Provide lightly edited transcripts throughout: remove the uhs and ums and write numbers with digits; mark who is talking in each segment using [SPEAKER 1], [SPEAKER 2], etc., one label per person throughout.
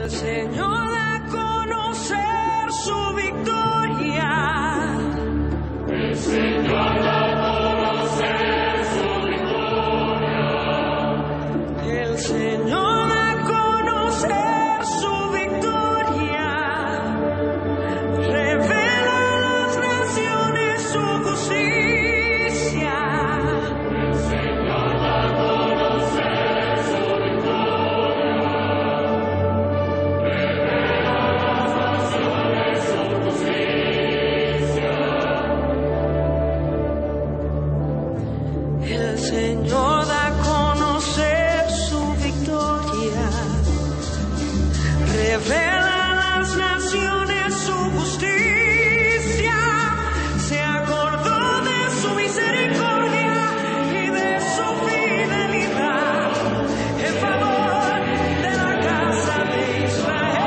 [SPEAKER 1] Señor da a conocer su victoria. El Señor da a conocer su victoria. El Señor da a conocer su victoria. Revela a las naciones su justicia. El Señor da a conocer su victoria. El Señor da a conocer su victoria, revela a las naciones su justicia, se acordó de su misericordia y de su fidelidad en favor de la casa de Israel.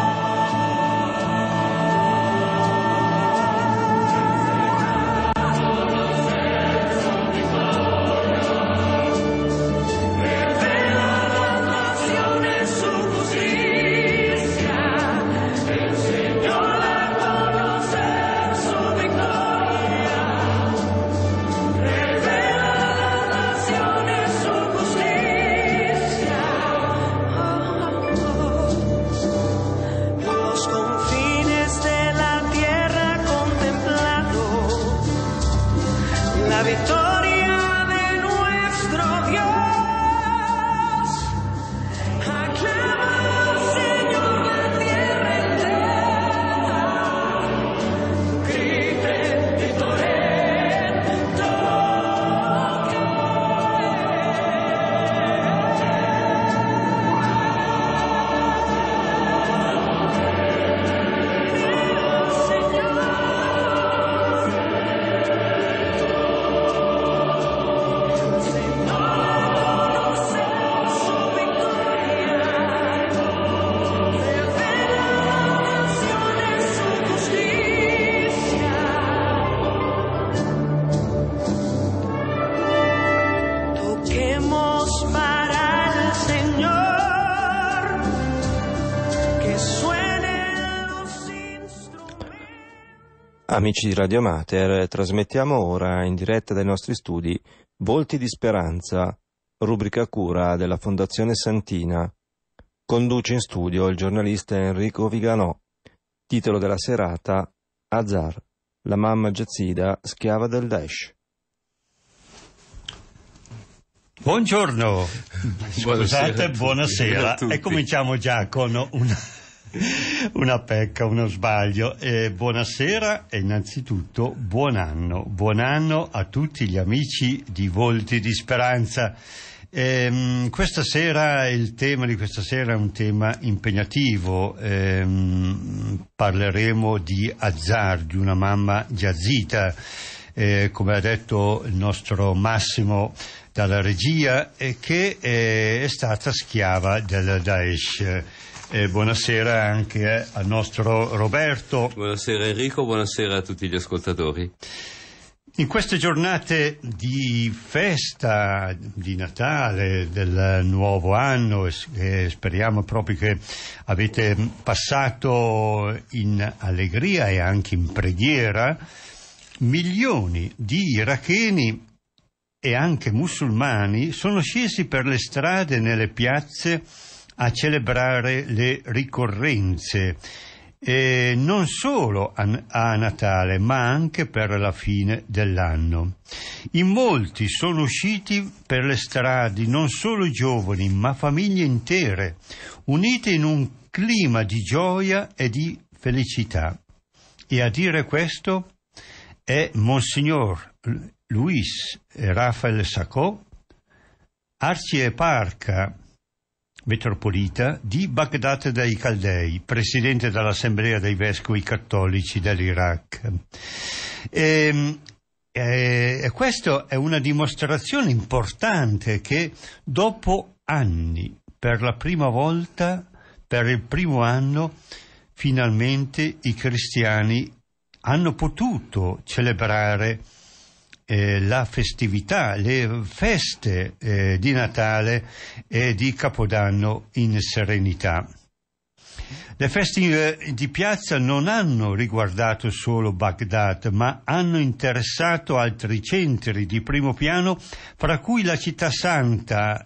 [SPEAKER 1] Los confines de la tierra contemplando la victoria de nuestro Dios. Aclama al Señor la tierra entera. Griten, vitoren, toquen. Toquemos para el Señor, que suenen los instrumentos.
[SPEAKER 2] Amici di Radio Mater, trasmettiamo ora in diretta dai nostri studi Volti di Speranza, rubrica a cura della Fondazione Santina. Conduce in studio il giornalista Enrico Viganò. Titolo della serata: Azar, la mamma Yazida, schiava del Daesh.
[SPEAKER 3] Buongiorno, scusate, buonasera.
[SPEAKER 4] a tutti.
[SPEAKER 3] E cominciamo già con una pecca, uno sbaglio. Buonasera e innanzitutto buon anno a tutti gli amici di Volti di Speranza. Questa sera, il tema di questa sera è un tema impegnativo. Parleremo di Azar, di una mamma yazida, come ha detto il nostro Massimo dalla regia, che è stata schiava del Daesh. Buonasera anche al nostro Roberto.
[SPEAKER 4] Buonasera Enrico, buonasera a tutti gli ascoltatori.
[SPEAKER 3] In queste giornate di festa, di Natale, del nuovo anno, e speriamo proprio che avete passato in allegria e anche in preghiera, milioni di iracheni e anche musulmani sono scesi per le strade e nelle piazze a celebrare le ricorrenze, non solo a Natale, ma anche per la fine dell'anno. In molti sono usciti per le strade non solo giovani, ma famiglie intere, unite in un clima di gioia e di felicità. E a dire questo è Monsignor Luis Rafael Sacco, arcieparca metropolita di Baghdad dei Caldei, presidente dell'Assemblea dei Vescovi Cattolici dell'Iraq. E questa è una dimostrazione importante che dopo anni, per la prima volta, per il primo anno, finalmente i cristiani hanno potuto celebrare la festività, le feste di Natale e di Capodanno in serenità. Le feste di piazza non hanno riguardato solo Baghdad, ma hanno interessato altri centri di primo piano, fra cui la città santa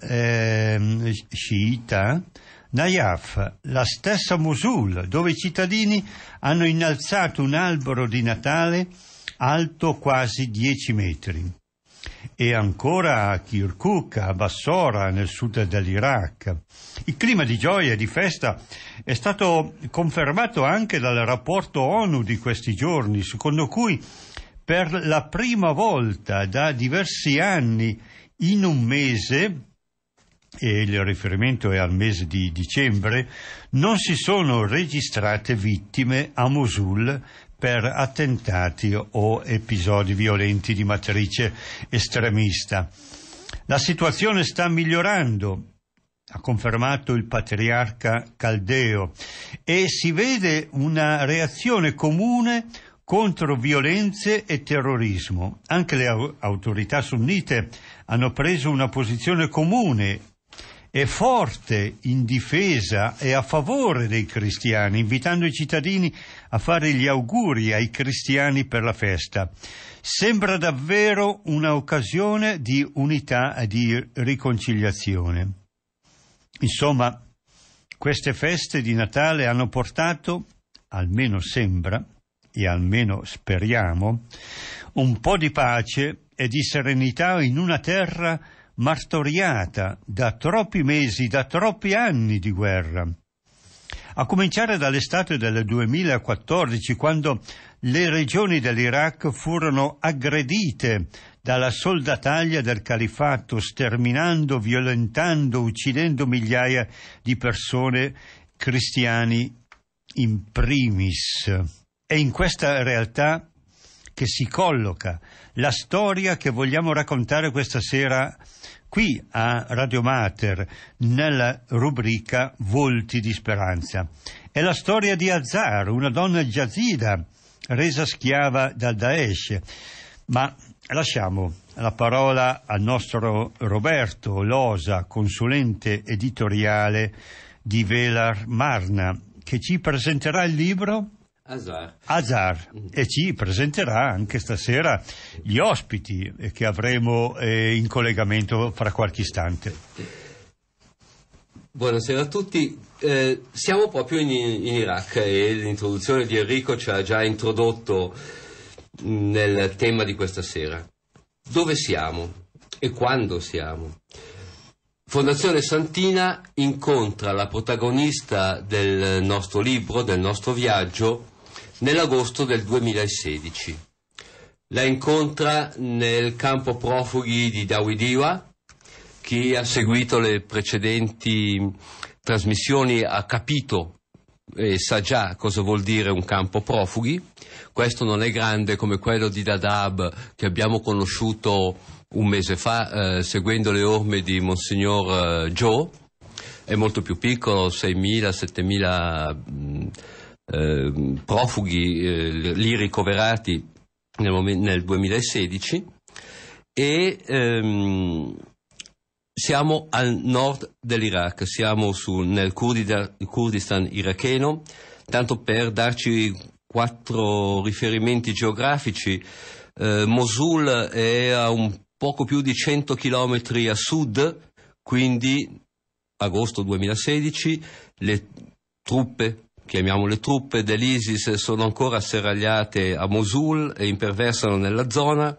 [SPEAKER 3] sciita Najaf, la stessa Mosul, dove i cittadini hanno innalzato un albero di Natale alto quasi 10 metri. E ancora a Kirkuk, a Bassora, nel sud dell'Iraq. Il clima di gioia e di festa è stato confermato anche dal rapporto ONU di questi giorni, secondo cui per la prima volta da diversi anni in un mese, e il riferimento è al mese di dicembre, non si sono registrate vittime a Mosul per attentati o episodi violenti di matrice estremista. La situazione sta migliorando, ha confermato il patriarca Caldeo, e si vede una reazione comune contro violenze e terrorismo. Anche le autorità sunnite hanno preso una posizione comune e forte in difesa e a favore dei cristiani, invitando i cittadini a fare gli auguri ai cristiani per la festa. Sembra davvero un'occasione di unità e di riconciliazione. Insomma, queste feste di Natale hanno portato, almeno sembra, e almeno speriamo, un po' di pace e di serenità in una terra martoriata da troppi mesi, da troppi anni di guerra. A cominciare dall'estate del 2014, quando le regioni dell'Iraq furono aggredite dalla soldataglia del califfato, sterminando, violentando, uccidendo migliaia di persone, cristiani in primis. È in questa realtà che si colloca la storia che vogliamo raccontare questa sera qui a Radio Mater, nella rubrica Volti di Speranza. È la storia di Azar, una donna yazida resa schiava dal Daesh. Ma lasciamo la parola al nostro Roberto Losa, consulente editoriale di Velar Marna, che ci presenterà il libro Azar, e ci presenterà anche stasera gli ospiti che avremo in collegamento fra qualche istante.
[SPEAKER 4] Buonasera a tutti, siamo proprio in Iraq e l'introduzione di Enrico ci ha già introdotto nel tema di questa sera. Dove siamo e quando siamo? Fondazione Santina incontra la protagonista del nostro libro, del nostro viaggio, nell'agosto del 2016. La incontra nel campo profughi di Dawidiwa. Chi ha seguito le precedenti trasmissioni ha capito e sa già cosa vuol dire un campo profughi. Questo non è grande come quello di Dadaab che abbiamo conosciuto un mese fa seguendo le orme di Monsignor Joe. È molto più piccolo, 6.000-7.000 profughi lì ricoverati nel 2016 e siamo al nord dell'Iraq, siamo nel Kurdistan iracheno. Tanto per darci 4 riferimenti geografici, Mosul è a un poco più di 100 chilometri a sud, quindi agosto 2016 le truppe, chiamiamole truppe dell'ISIS, sono ancora asserragliate a Mosul e imperversano nella zona.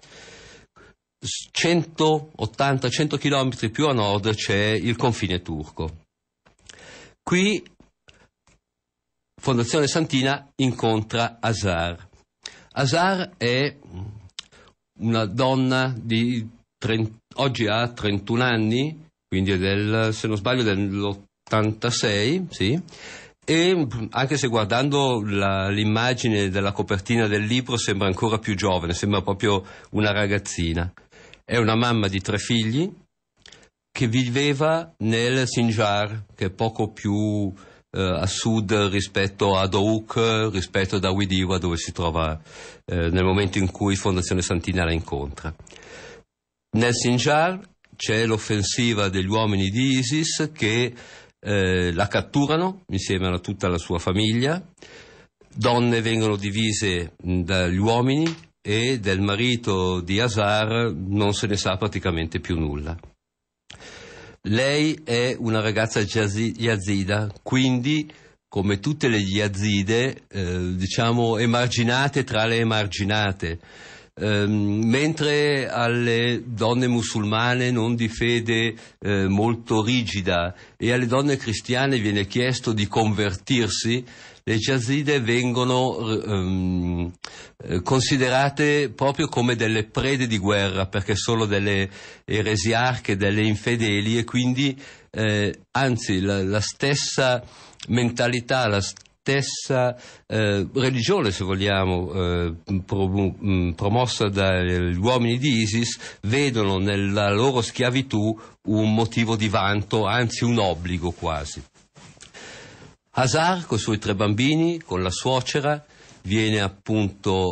[SPEAKER 4] 180-100 chilometri più a nord c'è il confine turco. Qui Fondazione Santina incontra Azar. Azar è una donna oggi ha 31 anni, quindi è se non sbaglio dell'86, sì. E anche se guardando l'immagine della copertina del libro sembra ancora più giovane, sembra proprio una ragazzina. È una mamma di 3 figli che viveva nel Sinjar, che è poco più a sud rispetto a Dohuk, rispetto a Dawidiwa, dove si trova nel momento in cui Fondazione Santina la incontra. Nel Sinjar c'è l'offensiva degli uomini di ISIS che la catturano insieme a tutta la sua famiglia, donne vengono divise dagli uomini e del marito di Hazar non se ne sa praticamente più nulla. Lei è una ragazza yazida, quindi come tutte le yazide, diciamo emarginate tra le emarginate, mentre alle donne musulmane non di fede molto rigida e alle donne cristiane viene chiesto di convertirsi, le yazide vengono considerate proprio come delle prede di guerra, perché sono delle eresiarche, delle infedeli, e quindi anzi la stessa mentalità, la stessa religione, se vogliamo, promossa dagli uomini di ISIS, vedono nella loro schiavitù un motivo di vanto, anzi un obbligo quasi. Hazar, con i suoi 3 bambini, con la suocera, viene appunto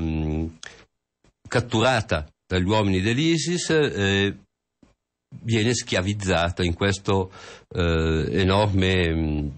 [SPEAKER 4] catturata dagli uomini dell'ISIS, viene schiavizzata in questo enorme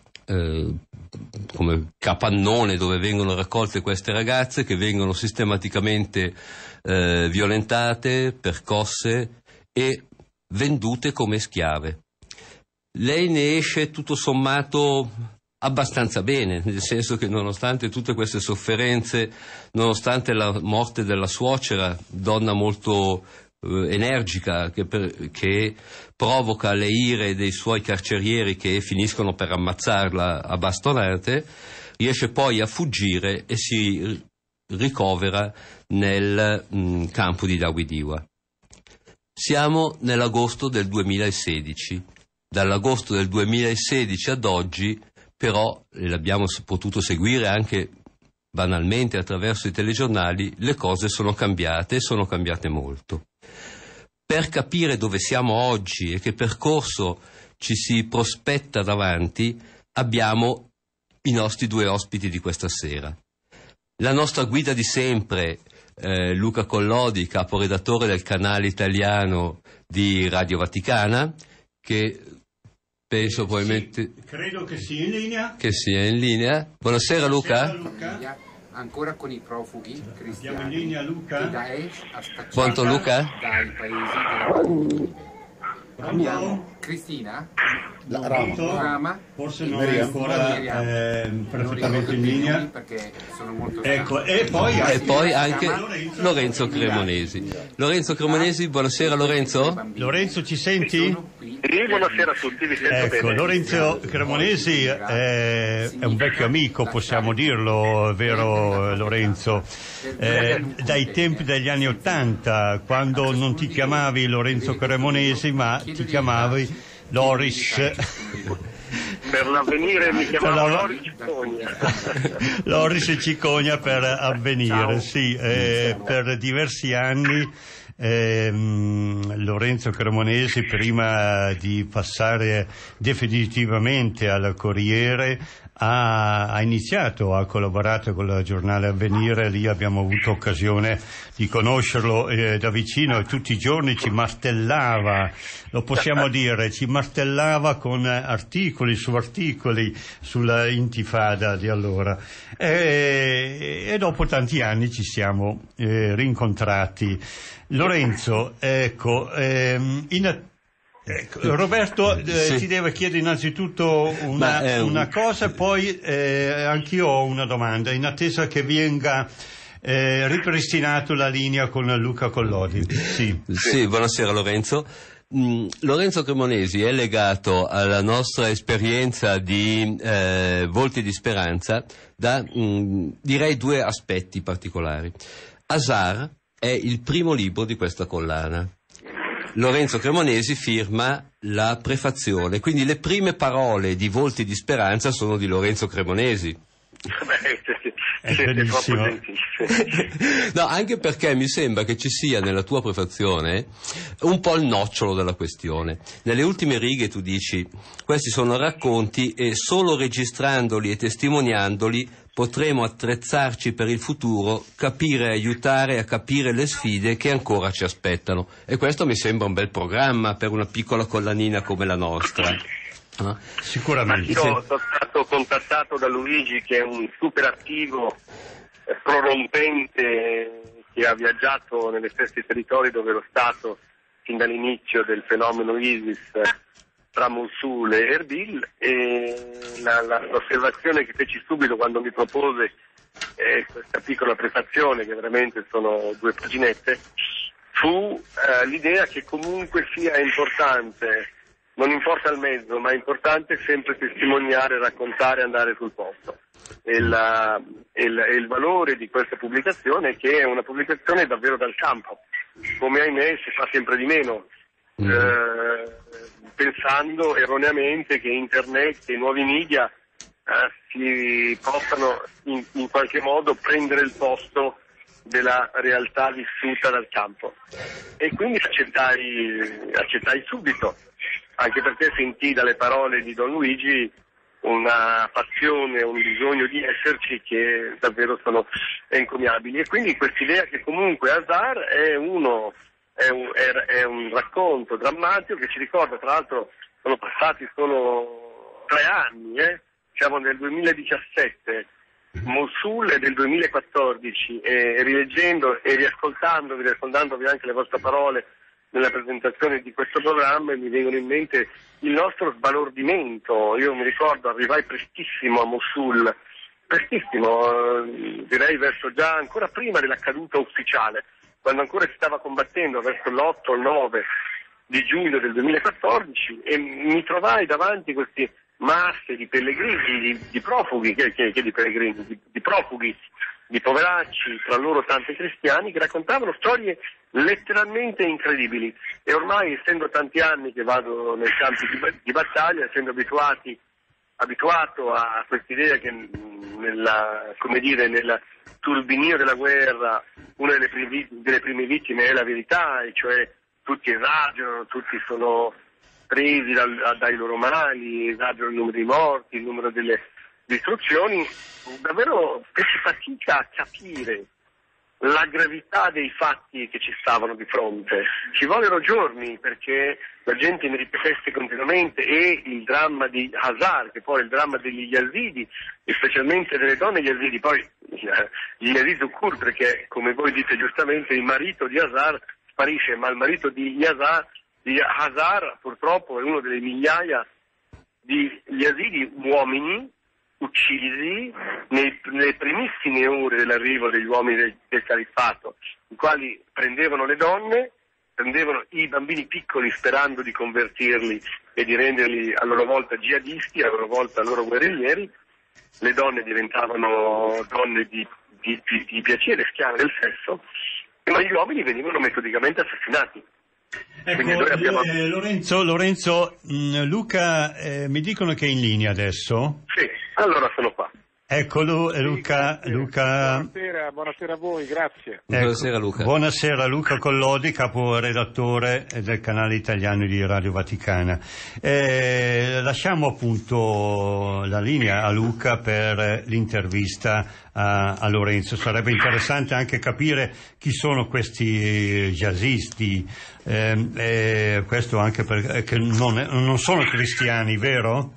[SPEAKER 4] come capannone dove vengono raccolte queste ragazze, che vengono sistematicamente violentate, percosse e vendute come schiave. Lei ne esce tutto sommato abbastanza bene, nel senso che nonostante tutte queste sofferenze, nonostante la morte della suocera, donna molto energica che provoca le ire dei suoi carcerieri che finiscono per ammazzarla a bastonate, riesce poi a fuggire e si ricovera nel campo di Dawidiwa. Siamo nell'agosto del 2016. Dall'agosto del 2016 ad oggi, però, e l'abbiamo potuto seguire anche banalmente attraverso i telegiornali, le cose sono cambiate molto. Per capire dove siamo oggi e che percorso ci si prospetta davanti, abbiamo i nostri 2 ospiti di questa sera. La nostra guida di sempre, Luca Collodi, caporedattore del canale italiano di Radio Vaticana, che penso probabilmente...
[SPEAKER 3] Credo che sia in linea.
[SPEAKER 4] Che sia in linea. Buonasera Luca.
[SPEAKER 5] Famiglia ancora con i profughi cristiani.
[SPEAKER 3] Abbiamo in linea Luca.
[SPEAKER 5] Che Daesh ha spacciato
[SPEAKER 4] Pronto Luca?
[SPEAKER 5] dai paesi della Palestina. Abbiamo Cristina, Rama,
[SPEAKER 3] forse non è ancora perfettamente in linea.
[SPEAKER 5] Perché sono molto
[SPEAKER 3] Ecco, e
[SPEAKER 4] poi anche Lorenzo Cremonesi. Lorenzo Cremonesi, buonasera Lorenzo.
[SPEAKER 3] Lorenzo, ci senti?
[SPEAKER 6] Sì, buonasera a tutti, vi sento
[SPEAKER 3] Ecco,
[SPEAKER 6] bene.
[SPEAKER 3] Lorenzo Cremonesi è un vecchio amico, possiamo dirlo, vero Lorenzo? Dai tempi degli anni '80, quando non ti chiamavi Lorenzo Cremonesi, ma ti chiamavi Loris.
[SPEAKER 6] Per l'avvenire mi chiamavo Loris Cicogna.
[SPEAKER 3] Loris Cicogna per Avvenire, sì, per diversi anni. Lorenzo Cremonesi, prima di passare definitivamente al Corriere, ha iniziato, ha collaborato con il giornale Avvenire. Lì abbiamo avuto occasione di conoscerlo da vicino e tutti i giorni ci martellava, lo possiamo dire, ci martellava con articoli su articoli sulla intifada di allora, e dopo tanti anni ci siamo rincontrati. Lorenzo, ecco, Roberto
[SPEAKER 4] sì.
[SPEAKER 3] ti deve chiedere innanzitutto una cosa, poi anch'io ho una domanda, in attesa che venga ripristinato la linea con Luca Collodi. Sì,
[SPEAKER 4] Buonasera Lorenzo. Lorenzo Cremonesi è legato alla nostra esperienza di Volti di Speranza da direi 2 aspetti particolari. Hazar è il primo libro di questa collana. Lorenzo Cremonesi firma la prefazione, quindi le prime parole di Volti di Speranza sono di Lorenzo Cremonesi.
[SPEAKER 6] Siete troppo gentili.
[SPEAKER 4] No, anche perché mi sembra che ci sia nella tua prefazione un po' il nocciolo della questione. Nelle ultime righe tu dici: questi sono racconti e solo registrandoli e testimoniandoli potremo attrezzarci per il futuro, capire e aiutare a capire le sfide che ancora ci aspettano. E questo mi sembra un bel programma per una piccola collanina come la nostra.
[SPEAKER 3] Sicuramente.
[SPEAKER 6] Io sono stato contattato da Luigi, che è un super attivo, prorompente, che ha viaggiato negli stessi territori dove ero stato fin dall'inizio del fenomeno ISIS tra Mosul e Erbil, e l'osservazione che feci subito quando mi propose questa piccola prefazione, che veramente sono 2 paginette, fu l'idea che comunque sia importante, non importa il mezzo, ma è importante sempre testimoniare, raccontare, andare sul posto. E il valore di questa pubblicazione è che è una pubblicazione davvero dal campo, come ahimè si fa sempre di meno, pensando erroneamente che internet e i nuovi media si possano in qualche modo prendere il posto della realtà vissuta dal campo. E quindi accettai subito, anche perché sentii dalle parole di Don Luigi una passione, un bisogno di esserci che davvero sono encomiabili. E quindi quest'idea che comunque Hazar è un racconto drammatico che ci ricorda, tra l'altro sono passati solo 3 anni, siamo nel 2017, Mosul è del 2014, e rileggendo e riascoltandovi anche le vostre parole nella presentazione di questo programma, mi vengono in mente il nostro sbalordimento. Io mi ricordo, arrivai prestissimo a Mosul, prestissimo, direi verso già ancora prima della caduta ufficiale, quando ancora si stava combattendo, verso l'8 o il 9 di giugno del 2014, e mi trovai davanti queste masse di pellegrini, di profughi, di pellegrini, di profughi, di poveracci, tra loro tanti cristiani, che raccontavano storie letteralmente incredibili. E ormai, essendo tanti anni che vado nei campi di battaglia, essendo abituato a quest'idea che nel turbinio della guerra una delle prime vittime è la verità, e cioè tutti esagerano, tutti sono presi dai loro mali, esagerano il numero di morti, il numero delle distruzioni, davvero feci fatica a capire la gravità dei fatti che ci stavano di fronte. Ci vollero giorni perché la gente mi ripetesse continuamente, e il dramma di Hazar, che poi è il dramma degli Yazidi, e specialmente delle donne Yazidi, poi gli Yazidi Zukur, perché come voi dite giustamente il marito di Hazar sparisce, ma il marito di Hazar purtroppo è uno delle migliaia di Yazidi uomini uccisi nelle primissime ore dell'arrivo degli uomini del califfato, i quali prendevano le donne, prendevano i bambini piccoli sperando di convertirli e di renderli a loro volta jihadisti, a loro volta loro guerriglieri. Le donne diventavano donne di piacere, schiave del sesso, ma gli uomini venivano metodicamente assassinati.
[SPEAKER 3] Ecco, Lorenzo, Luca, mi dicono che è in linea adesso?
[SPEAKER 6] Sì, allora sono qua.
[SPEAKER 3] Eccolo, Luca.
[SPEAKER 7] Buonasera a voi, grazie.
[SPEAKER 3] Ecco,
[SPEAKER 4] Buonasera Luca.
[SPEAKER 3] Buonasera, Luca Collodi, caporedattore del canale italiano di Radio Vaticana. Lasciamo appunto la linea a Luca per l'intervista a Lorenzo. Sarebbe interessante anche capire chi sono questi jazzisti, questo anche perché non sono cristiani, vero?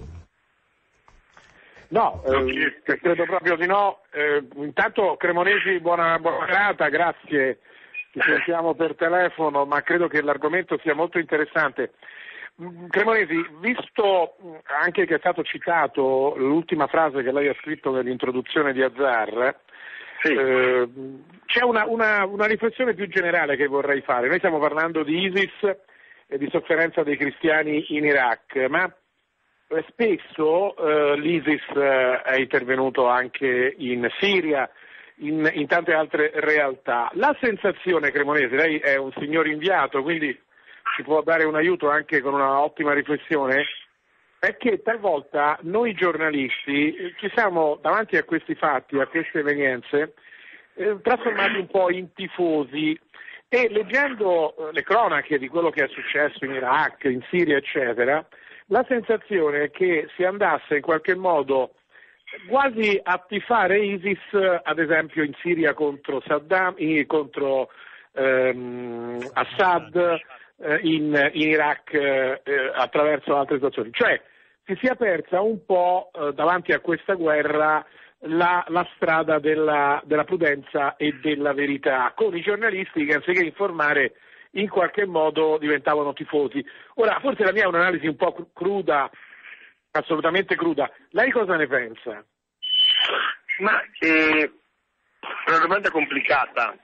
[SPEAKER 7] No, credo proprio di no. Intanto Cremonesi, buona serata, grazie. Ci sentiamo per telefono, ma credo che l'argomento sia molto interessante. Cremonesi, visto anche che è stato citato l'ultima frase che lei ha scritto nell'introduzione di Hazar,
[SPEAKER 6] Sì.
[SPEAKER 7] c'è una riflessione più generale che vorrei fare. Noi stiamo parlando di ISIS e di sofferenza dei cristiani in Iraq, ma spesso l'ISIS è intervenuto anche in Siria, in tante altre realtà. La sensazione, Cremonesi, lei è un signor inviato, quindi ci può dare un aiuto anche con una ottima riflessione, è che talvolta noi giornalisti ci siamo davanti a questi fatti, a queste evenienze, trasformati un po' in tifosi, e leggendo le cronache di quello che è successo in Iraq, in Siria, eccetera, la sensazione è che si andasse in qualche modo quasi a tifare ISIS, ad esempio in Siria contro Saddam, contro Assad, in Iraq attraverso altre situazioni. Cioè si sia persa un po' davanti a questa guerra la strada della prudenza e della verità, con i giornalisti che anziché informare in qualche modo diventavano tifosi. Ora, forse la mia è un'analisi un po' cruda, assolutamente cruda. Lei cosa ne pensa?
[SPEAKER 6] Ma è una domanda complicata.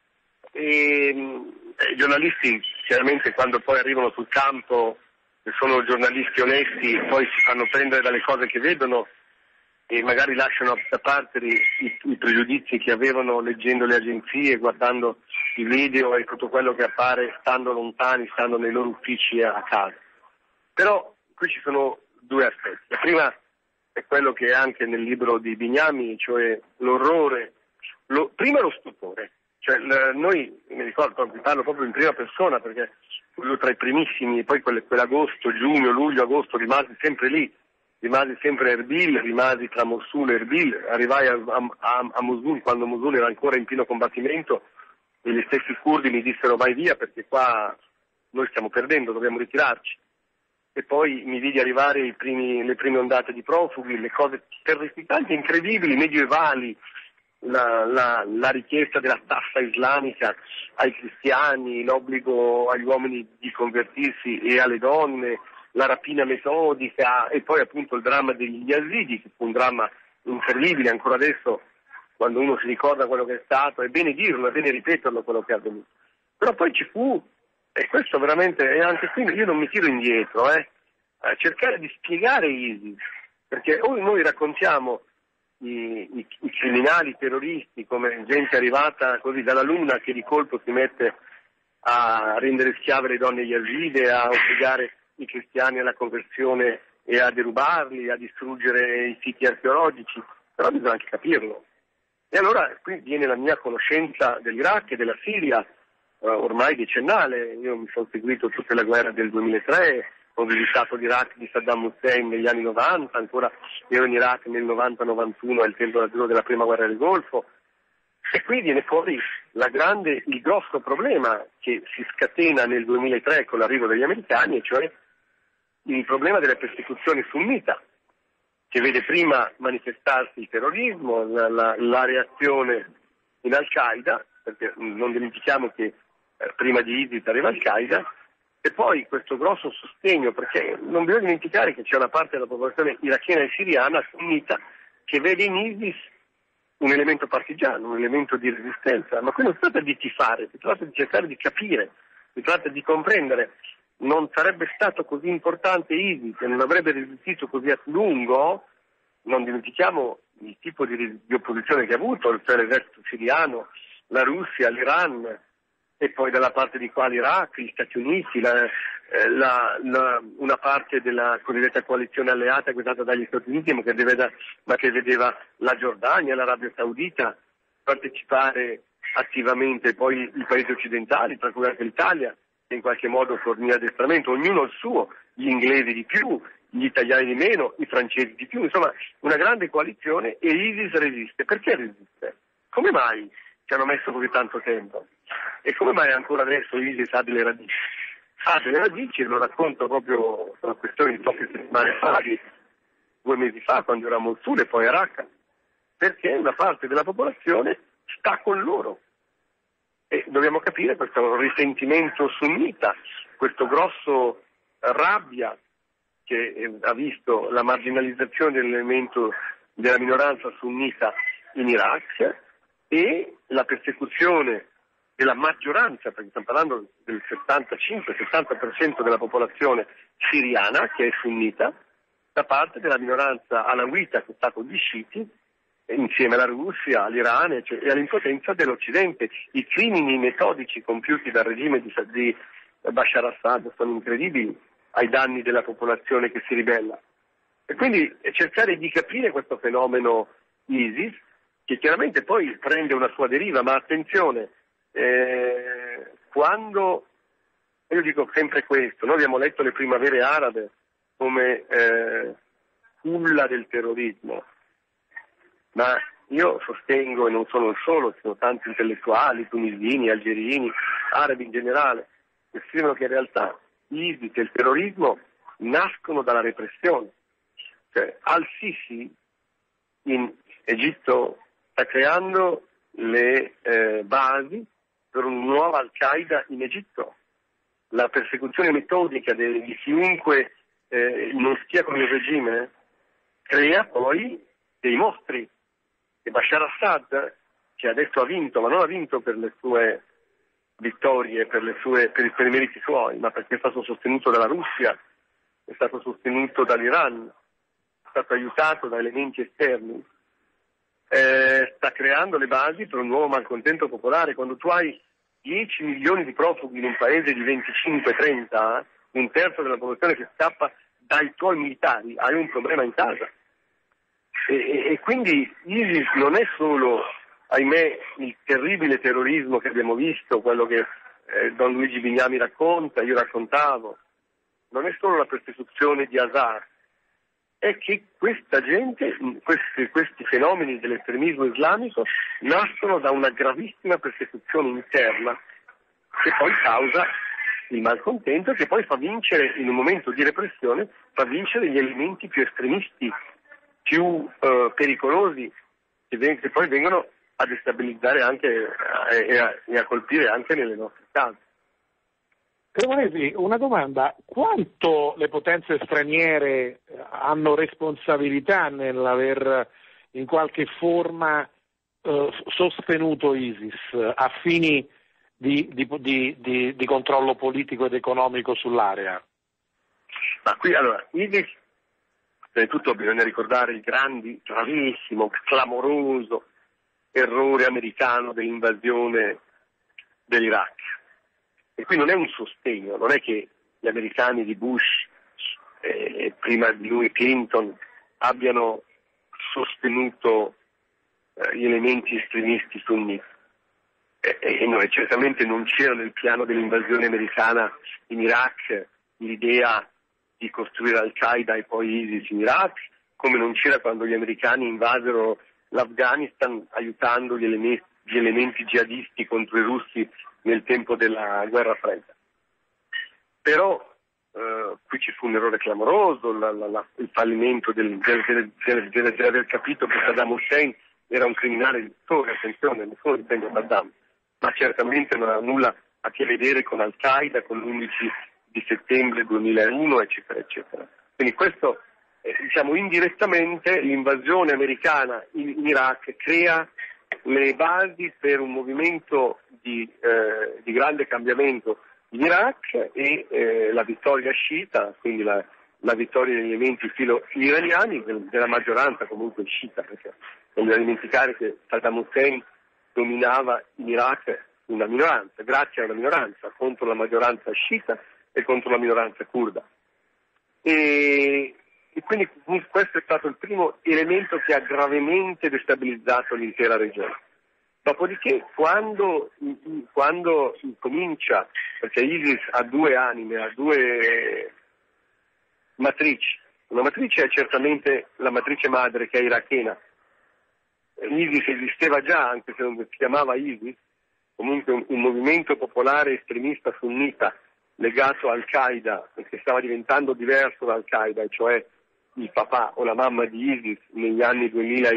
[SPEAKER 6] I giornalisti chiaramente quando poi arrivano sul campo sono giornalisti onesti, poi si fanno prendere dalle cose che vedono e magari lasciano da parte i pregiudizi che avevano leggendo le agenzie, guardando i video e tutto quello che appare stando lontani, stando nei loro uffici a casa. Però qui ci sono due aspetti. La prima è quello che è anche nel libro di Bignami, cioè l'orrore, prima lo stupore. Cioè, noi, mi ricordo, vi parlo proprio in prima persona perché io tra i primissimi, poi quell'agosto, giugno, luglio, agosto rimasi sempre lì, rimasi sempre a Erbil, rimasi tra Mosul e Erbil, arrivai a Mosul quando Mosul era ancora in pieno combattimento e gli stessi curdi mi dissero vai via perché qua noi stiamo perdendo, dobbiamo ritirarci. E poi mi vidi arrivare le prime ondate di profughi, le cose terrificanti, incredibili, medievali, la richiesta della tassa islamica ai cristiani, l'obbligo agli uomini di convertirsi e alle donne, la rapina metodica e poi appunto il dramma degli yazidi, che fu un dramma incredibile ancora adesso quando uno si ricorda quello che è stato, è bene dirlo, è bene ripeterlo quello che è avvenuto. Però poi ci fu, e questo veramente, e anche qui io non mi tiro indietro, a cercare di spiegare ISIS, perché noi raccontiamo i criminali terroristi come gente arrivata così dalla luna che di colpo si mette a rendere schiave le donne yazide, a obbligare i cristiani alla conversione e a derubarli, a distruggere i siti archeologici, però bisogna anche capirlo. E allora qui viene la mia conoscenza dell'Iraq e della Siria, ormai decennale. Io mi sono seguito tutta la guerra del 2003, ho visitato l'Iraq di Saddam Hussein negli anni 90, ancora ero in Iraq nel 90-91 al tempo della prima guerra del Golfo, e qui viene fuori il grosso problema che si scatena nel 2003 con l'arrivo degli americani, e cioè il problema delle persecuzioni sunnita, che vede prima manifestarsi il terrorismo, la reazione in Al-Qaeda, perché non dimentichiamo che prima di ISIS arriva Al-Qaeda, e poi questo grosso sostegno, perché non bisogna dimenticare che c'è una parte della popolazione irachena e siriana sunnita che vede in ISIS un elemento partigiano, un elemento di resistenza, ma qui non si tratta di tifare, si tratta di cercare di capire, si tratta di comprendere. Non sarebbe stato così importante ISIS e non avrebbe resistito così a lungo, non dimentichiamo il tipo di opposizione che ha avuto, cioè l'esercito siriano, la Russia, l'Iran, e poi dalla parte di qua l'Iraq, gli Stati Uniti, una parte della cosiddetta coalizione alleata guidata dagli Stati Uniti, ma che vedeva la Giordania, l'Arabia Saudita partecipare attivamente, poi i paesi occidentali, tra cui anche l'Italia, che in qualche modo fornì addestramento, ognuno il suo, gli inglesi di più, gli italiani di meno, i francesi di più, insomma una grande coalizione, e ISIS resiste. Perché resiste? Come mai ci hanno messo così tanto tempo? E come mai ancora adesso ISIS ha delle radici? Ha delle radici, e lo racconto proprio una questione di poche settimane fa, 2 mesi fa, quando eravamo al sud e poi a Raqqa, perché una parte della popolazione sta con loro. E dobbiamo capire questo risentimento sunnita, questo grosso rabbia che ha visto la marginalizzazione dell'elemento della minoranza sunnita in Iraq e la persecuzione della maggioranza, perché stiamo parlando del 75-70% della popolazione siriana che è sunnita, da parte della minoranza alawita che sta con gli sciiti, insieme alla Russia, all'Iran e all'impotenza dell'Occidente. I crimini metodici compiuti dal regime di Bashar Assad sono incredibili ai danni della popolazione che si ribella. E quindi cercare di capire questo fenomeno ISIS, che chiaramente poi prende una sua deriva, ma attenzione, quando, io dico sempre questo, noi abbiamo letto le primavere arabe come culla del terrorismo, ma io sostengo, e non sono il solo, ci sono tanti intellettuali, tunisini, algerini, arabi in generale, scrivono che in realtà l'ISIS e il terrorismo nascono dalla repressione. Cioè, Al-Sisi in Egitto sta creando le basi per una nuova Al-Qaeda in Egitto. La persecuzione metodica di chiunque non stia con il regime crea poi dei mostri. E Bashar Assad, che adesso ha vinto, ma non ha vinto per le sue vittorie, per i meriti suoi, ma perché è stato sostenuto dalla Russia, è stato sostenuto dall'Iran, è stato aiutato da elementi esterni, sta creando le basi per un nuovo malcontento popolare. Quando tu hai 10 milioni di profughi in un paese di 25-30, un terzo della popolazione che scappa dai tuoi militari, hai un problema in casa. E quindi ISIS non è solo, ahimè, il terribile terrorismo che abbiamo visto, quello che Don Luigi Bignami racconta, io raccontavo, non è solo la persecuzione di Azar, è che questa gente, questi fenomeni dell'estremismo islamico nascono da una gravissima persecuzione interna che poi causa il malcontento e che poi fa vincere, in un momento di repressione, fa vincere gli elementi più estremisti, più pericolosi, che poi vengono a destabilizzare anche e a colpire anche nelle nostre case.
[SPEAKER 7] Cremonesi, una domanda: quanto le potenze straniere hanno responsabilità nell'aver in qualche forma sostenuto ISIS a fini di controllo politico ed economico sull'area?
[SPEAKER 6] Ma qui allora, ISIS, prima di tutto bisogna ricordare il gravissimo, clamoroso errore americano dell'invasione dell'Iraq. E qui non è un sostegno, non è che gli americani di Bush e prima di lui Clinton abbiano sostenuto gli elementi estremisti sunniti. E noi certamente non c'era nel piano dell'invasione americana in Iraq l'idea di costruire Al-Qaeda e poi ISIS in Iraq, come non c'era quando gli americani invasero l'Afghanistan aiutando gli elementi jihadisti contro i russi nel tempo della guerra fredda. Però qui ci fu un errore clamoroso, il fallimento del aver capito che Saddam Hussein era un criminale di storia, attenzione, nessuno dipende da Saddam, ma certamente non ha nulla a che vedere con Al-Qaeda, con l'11 di settembre 2001, eccetera, eccetera. Quindi questo, diciamo indirettamente, l'invasione americana in Iraq crea le basi per un movimento di grande cambiamento in Iraq e la vittoria sciita, quindi la vittoria degli elementi filo-iraniani, della maggioranza comunque sciita, perché non bisogna dimenticare che Saddam Hussein dominava in Iraq una minoranza, grazie a una minoranza, contro la maggioranza sciita e contro la minoranza curda. E quindi questo è stato il primo elemento che ha gravemente destabilizzato l'intera regione. Dopodiché, quando comincia, perché ISIS ha due anime, ha due matrici. Una matrice è certamente la matrice madre, che è irachena. ISIS esisteva già, anche se non si chiamava ISIS, comunque un movimento popolare estremista sunnita legato a Al-Qaeda, che stava diventando diverso da Al-Qaeda, cioè il papà o la mamma di ISIS negli anni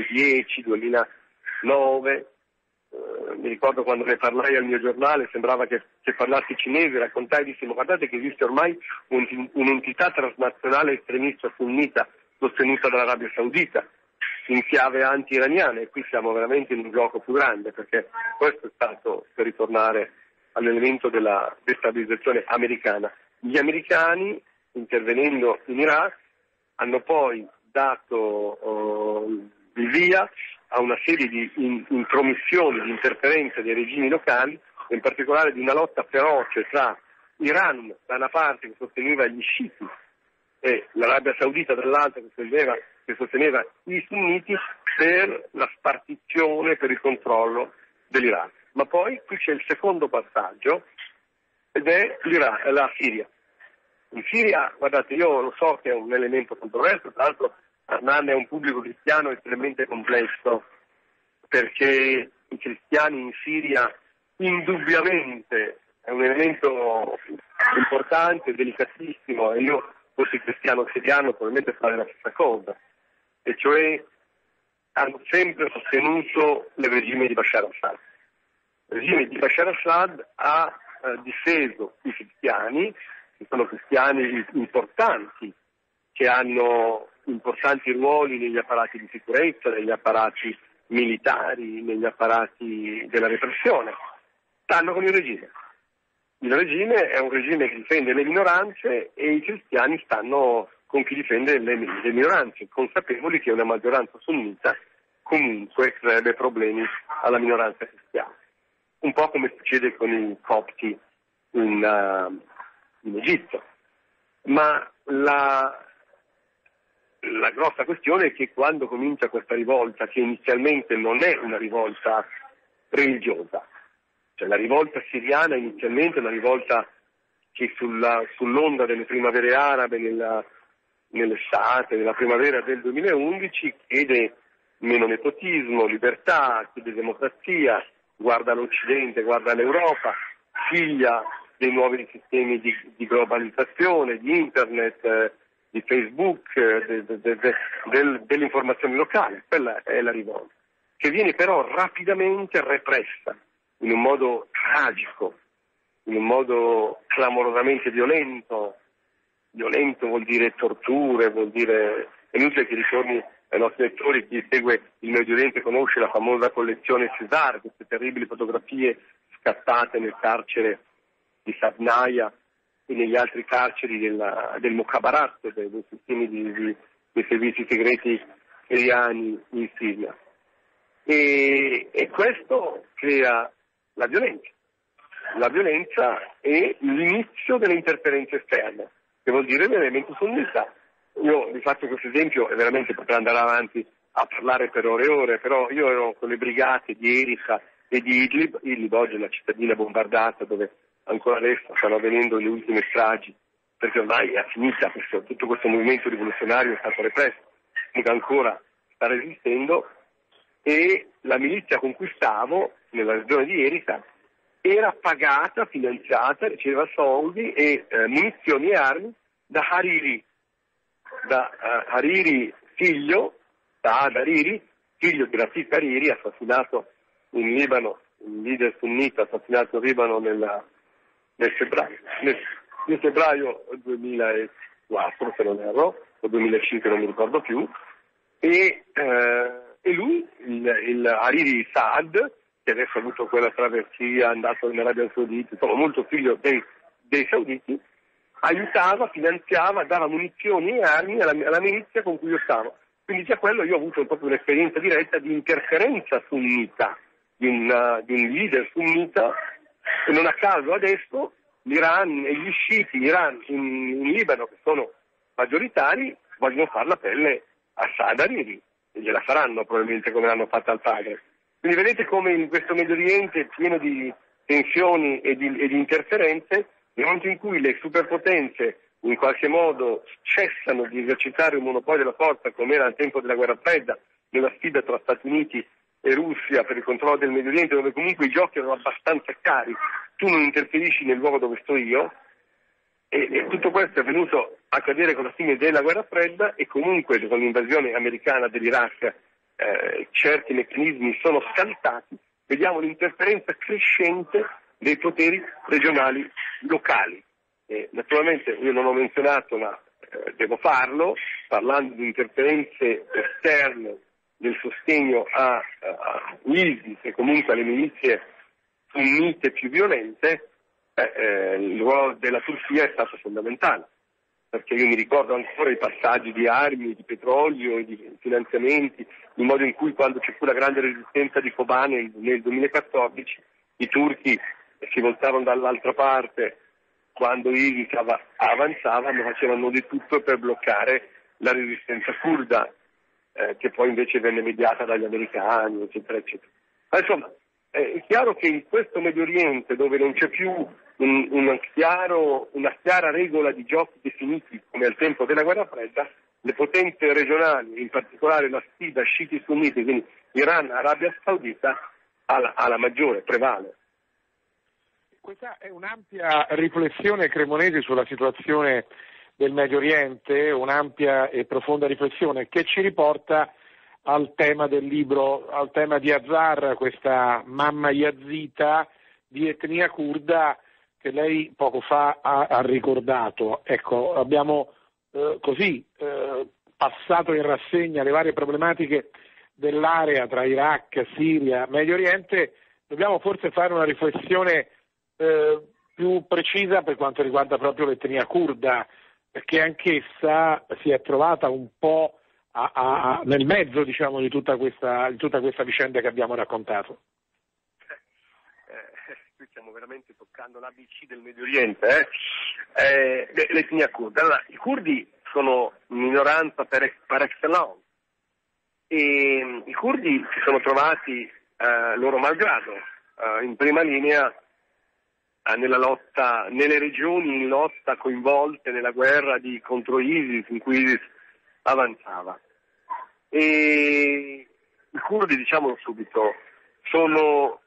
[SPEAKER 6] 2010-2009. Mi ricordo quando ne parlai al mio giornale, sembrava che parlassi cinese, raccontai, dissimo, guardate che esiste ormai un'entità transnazionale estremista sunnita sostenuta dall'Arabia Saudita in chiave anti-iraniana, e qui siamo veramente in un gioco più grande, perché questo è stato, per ritornare all'elemento della destabilizzazione americana. Gli americani, intervenendo in Iraq, hanno poi dato il via a una serie di intromissioni, di interferenze dei regimi locali, in particolare di una lotta feroce tra Iran da una parte, che sosteneva gli sciiti, e l'Arabia Saudita dall'altra, che sosteneva i sunniti, per la spartizione, per il controllo dell'Iraq. Ma poi qui c'è il secondo passaggio, ed è la Siria. In Siria, guardate, io lo so che è un elemento controverso, tra l'altro Arnan è un pubblico cristiano estremamente complesso, perché i cristiani in Siria indubbiamente è un elemento importante, delicatissimo, e io, fossi cristiano siriano, probabilmente farei la stessa cosa, e cioè hanno sempre sostenuto il regime di Bashar al-Assad. Il regime di Bashar al-Assad ha difeso i cristiani, che sono cristiani importanti, che hanno importanti ruoli negli apparati di sicurezza, negli apparati militari, negli apparati della repressione. Stanno con il regime. Il regime è un regime che difende le minoranze e i cristiani stanno con chi difende le minoranze, consapevoli che una maggioranza sunnita comunque creerebbe problemi alla minoranza cristiana. Un po' come succede con i copti in Egitto. Ma la grossa questione è che quando comincia questa rivolta, che inizialmente non è una rivolta religiosa, cioè la rivolta siriana inizialmente è una rivolta che sull'onda delle primavere arabe nell'estate, nella primavera del 2011, chiede meno nepotismo, libertà, chiede democrazia, guarda l'Occidente, guarda l'Europa, figlia dei nuovi sistemi di globalizzazione, di internet, di Facebook, dell'informazione locale. Quella è la rivolta, che viene però rapidamente repressa in un modo tragico, in un modo clamorosamente violento. Violento vuol dire torture, vuol dire, è inutile che ritorni ai nostri lettori, chi segue il Medio Oriente conosce la famosa collezione Cesar, queste terribili fotografie scattate nel carcere di Sabnaya e negli altri carceri del Mukhabarat, dei sistemi dei servizi segreti siriani in Siria. E questo crea la violenza e l'inizio delle interferenze esterne, che vuol dire l'elemento sunnita. Io vi faccio questo esempio e veramente potrei andare avanti a parlare per ore e ore, però io ero con le brigate di Erika e di Idlib oggi è la cittadina bombardata dove ancora adesso stanno avvenendo le ultime stragi, perché ormai è finita tutto questo movimento rivoluzionario, è stato represso, comunque ancora sta resistendo, e la milizia con cui stavo nella regione di Erika era pagata, finanziata, riceveva soldi e munizioni e armi da Hariri, figlio di Rafik Hariri, assassinato in Libano, un leader sunnita assassinato in Libano nel febbraio 2004, se non erro, o 2005, non mi ricordo più, e lui, il Hariri Saad, che adesso ha avuto quella traversia, è andato in Arabia Saudita, insomma molto figlio dei sauditi, aiutava, finanziava, dava munizioni e armi alla milizia con cui io stavo. Quindi già quello io ho avuto proprio un'esperienza diretta di interferenza sunnita, di un leader sunnita, e non a caso adesso l'Iran e gli sciiti in Libano, che sono maggioritari, vogliono fare la pelle a Saad Hariri, e gliela faranno probabilmente come l'hanno fatta al padre. Quindi vedete come in questo Medio Oriente pieno di tensioni e di interferenze, nel momento in cui le superpotenze in qualche modo cessano di esercitare un monopolio della forza, come era al tempo della guerra fredda, nella sfida tra Stati Uniti e Russia per il controllo del Medio Oriente, dove comunque i giochi erano abbastanza chiari, tu non interferisci nel luogo dove sto io, e tutto questo è venuto a accadere con la fine della guerra fredda, e comunque con l'invasione americana dell'Iraq certi meccanismi sono scattati. Vediamo l'interferenza crescente dei poteri regionali locali. Naturalmente io non ho menzionato, ma devo farlo, parlando di interferenze esterne del sostegno a ISIS e comunque alle milizie sunnite più violente, il ruolo della Turchia è stato fondamentale, perché io mi ricordo ancora i passaggi di armi, di petrolio e di finanziamenti, il modo in cui, quando ci fu la grande resistenza di Kobane nel 2014, i turchi si voltavano dall'altra parte quando ISIS avanzavano, facevano di tutto per bloccare la resistenza curda, che poi invece venne mediata dagli americani, eccetera, eccetera. Ma insomma, è chiaro che in questo Medio Oriente, dove non c'è più una chiara regola di giochi definiti come al tempo della guerra fredda, le potenze regionali, in particolare la sfida sciiti-sunniti, quindi Iran, Arabia Saudita, ha la maggiore, prevale.
[SPEAKER 7] Questa è un'ampia riflessione, Cremonesi, sulla situazione del Medio Oriente, un'ampia e profonda riflessione che ci riporta al tema del libro, al tema di Azar, questa mamma yazita di etnia curda che lei poco fa ha ricordato. Ecco, abbiamo passato in rassegna le varie problematiche dell'area tra Iraq, Siria, Medio Oriente. Dobbiamo forse fare una riflessione più precisa per quanto riguarda proprio l'etnia curda, perché anch'essa si è trovata un po' nel mezzo, diciamo, di tutta questa vicenda che abbiamo raccontato.
[SPEAKER 6] Qui stiamo veramente toccando l'ABC del Medio Oriente, l'etnia curda. Allora, i curdi sono minoranza par excellence e i curdi si sono trovati loro malgrado in prima linea nella lotta, nelle regioni in lotta coinvolte nella guerra contro ISIS, in cui ISIS avanzava. E i curdi, diciamolo subito, sono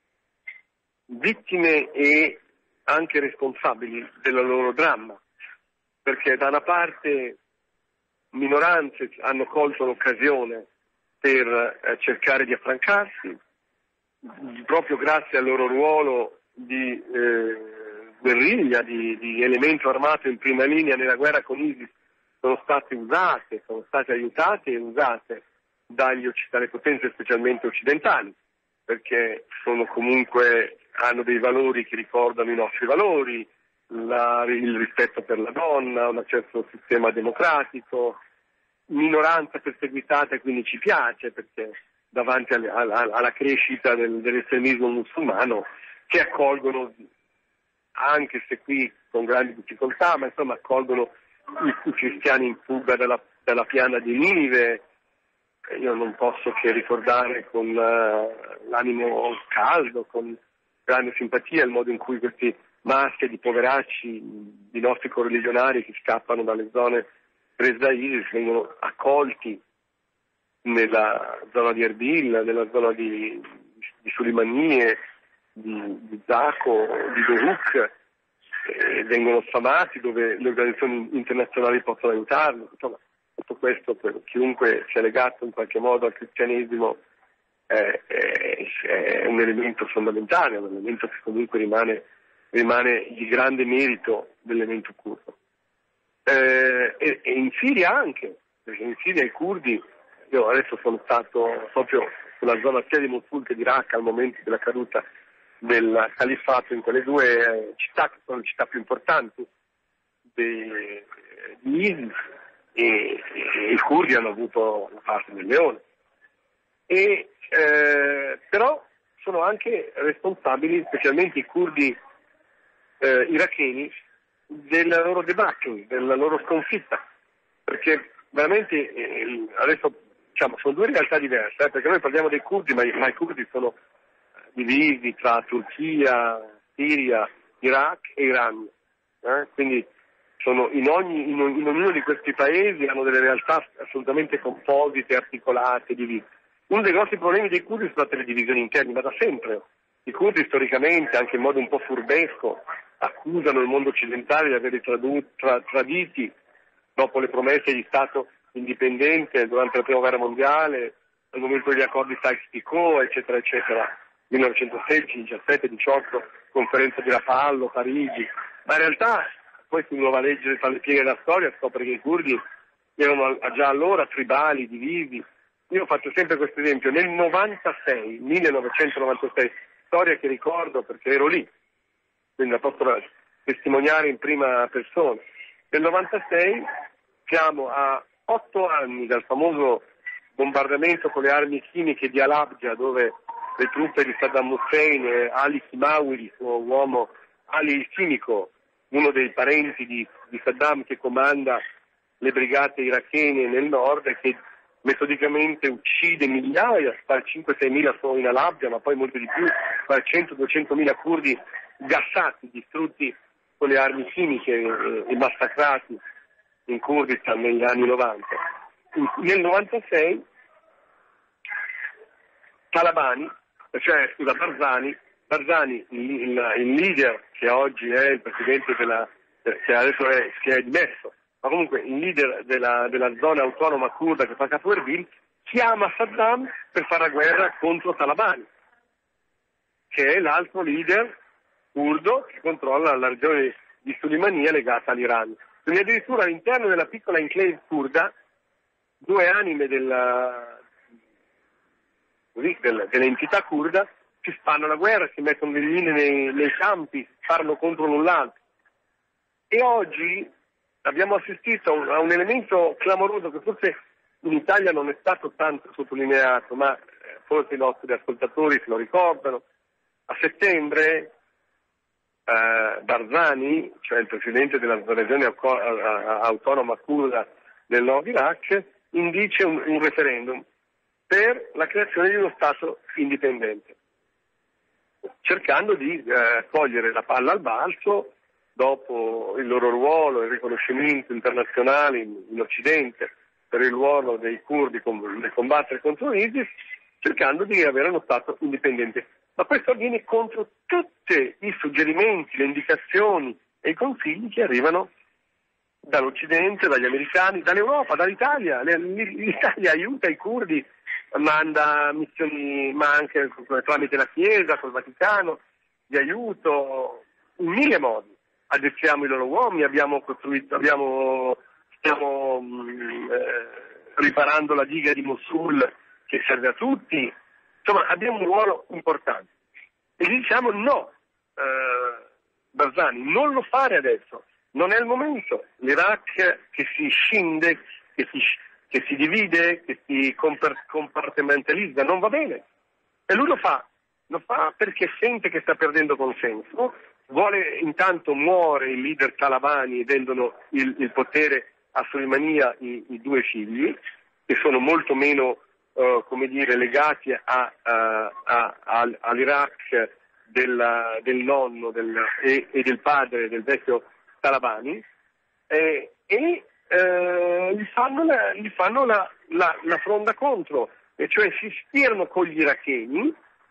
[SPEAKER 6] vittime e anche responsabili del loro dramma, perché da una parte minoranze hanno colto l'occasione per cercare di affrancarsi, proprio grazie al loro ruolo di guerriglia, di elemento armato in prima linea nella guerra con ISIS, sono state aiutate e usate dalle potenze specialmente occidentali, perché hanno dei valori che ricordano i nostri valori, il rispetto per la donna, un certo sistema democratico, minoranza perseguitata, quindi ci piace perché davanti alla crescita dell'estremismo musulmano che accolgono, anche se qui con grandi difficoltà, ma insomma accolgono i cristiani in fuga dalla piana di Ninive. Io non posso che ricordare con l'animo caldo, con grande simpatia il modo in cui questi maschi di poveracci, di nostri correligionari che scappano dalle zone prese da ISIS, vengono accolti nella zona di Erbil, nella zona di Sulimanie, di Zaco, di Doruk, vengono sfamati dove le organizzazioni internazionali possono aiutarli. Insomma, tutto questo per chiunque sia legato in qualche modo al cristianesimo è un elemento fondamentale, un elemento che comunque rimane di grande merito dell'elemento curdo. E in Siria anche, perché in Siria i curdi, io adesso sono stato proprio sulla zona sia di Mosul che di Raqqa al momento della caduta del califfato in quelle due città che sono le città più importanti di ISIS, e i curdi hanno avuto la parte del leone. Però sono anche responsabili, specialmente i curdi iracheni, della loro debacle, della loro sconfitta, perché veramente adesso diciamo sono due realtà diverse, perché noi parliamo dei curdi, ma i curdi sono divisi tra Turchia, Siria, Iraq e Iran, quindi sono in ognuno di questi paesi hanno delle realtà assolutamente composite, articolate, divise. Uno dei grossi problemi dei curdi sono state le divisioni interne, ma da sempre. I curdi storicamente, anche in modo un po' furbesco, accusano il mondo occidentale di averli traditi dopo le promesse di Stato indipendente durante la Prima Guerra Mondiale, al momento degli accordi Sykes-Picot, eccetera, eccetera, 1916, 17, 18, conferenza di Rapallo, Parigi. Ma in realtà, poi se uno va a leggere tra le pieghe della storia, scopre che i curdi erano già allora tribali, divisi. Io faccio sempre questo esempio, nel 1996, storia che ricordo perché ero lì, quindi la posso testimoniare in prima persona. Nel 96 siamo a 8 anni dal famoso bombardamento con le armi chimiche di Halabja, dove le truppe di Saddam Hussein, Ali Kimawi, il suo uomo, Ali il chimico, uno dei parenti di Saddam che comanda le brigate irachene nel nord e che metodicamente uccide migliaia, 5-6 mila solo in Halabja, ma poi molti di più, 100-200 mila curdi gassati, distrutti con le armi chimiche e massacrati in Kurdistan negli anni 90. Nel 96 Barzani Barzani, il leader che oggi è il presidente che adesso è dimesso, ma comunque il leader della zona autonoma curda che fa capo Erbil, chiama Saddam per fare la guerra contro Talabani, che è l'altro leader curdo che controlla la regione di Suleimania legata all'Iran. Quindi addirittura all'interno della piccola enclave curda, due anime dell'entità curda si fanno la guerra, si mettono le linee nei campi, parlano contro l'un l'altro. E oggi abbiamo assistito a un elemento clamoroso che forse in Italia non è stato tanto sottolineato, ma forse i nostri ascoltatori se lo ricordano. A settembre Barzani, cioè il presidente della regione autonoma curda del nord Iraq, indice un referendum per la creazione di uno Stato indipendente, cercando di cogliere la palla al balzo dopo il loro ruolo, il riconoscimento internazionale in Occidente per il ruolo dei curdi nel combattere contro l'ISIS, cercando di avere uno Stato indipendente. Ma questo avviene contro tutti i suggerimenti, le indicazioni e i consigli che arrivano dall'Occidente, dagli americani, dall'Europa, dall'Italia. L'Italia aiuta i curdi, manda missioni, ma anche tramite la Chiesa, col Vaticano, di aiuto in mille modi. Addestriamo i loro uomini, stiamo riparando la diga di Mosul che serve a tutti. Insomma, abbiamo un ruolo importante. E gli diciamo no, Barzani, non lo fare adesso, non è il momento. L'Iraq che si scinde, che si divide, che si compartimentalizza, non va bene. E lui lo fa perché sente che sta perdendo consenso, intanto muore il leader Talabani e vendono il potere a Soleimania i due figli, che sono molto meno legati all'Iraq del nonno e del padre del vecchio Talabani, gli fanno la fronda contro, e cioè si schierano con gli iracheni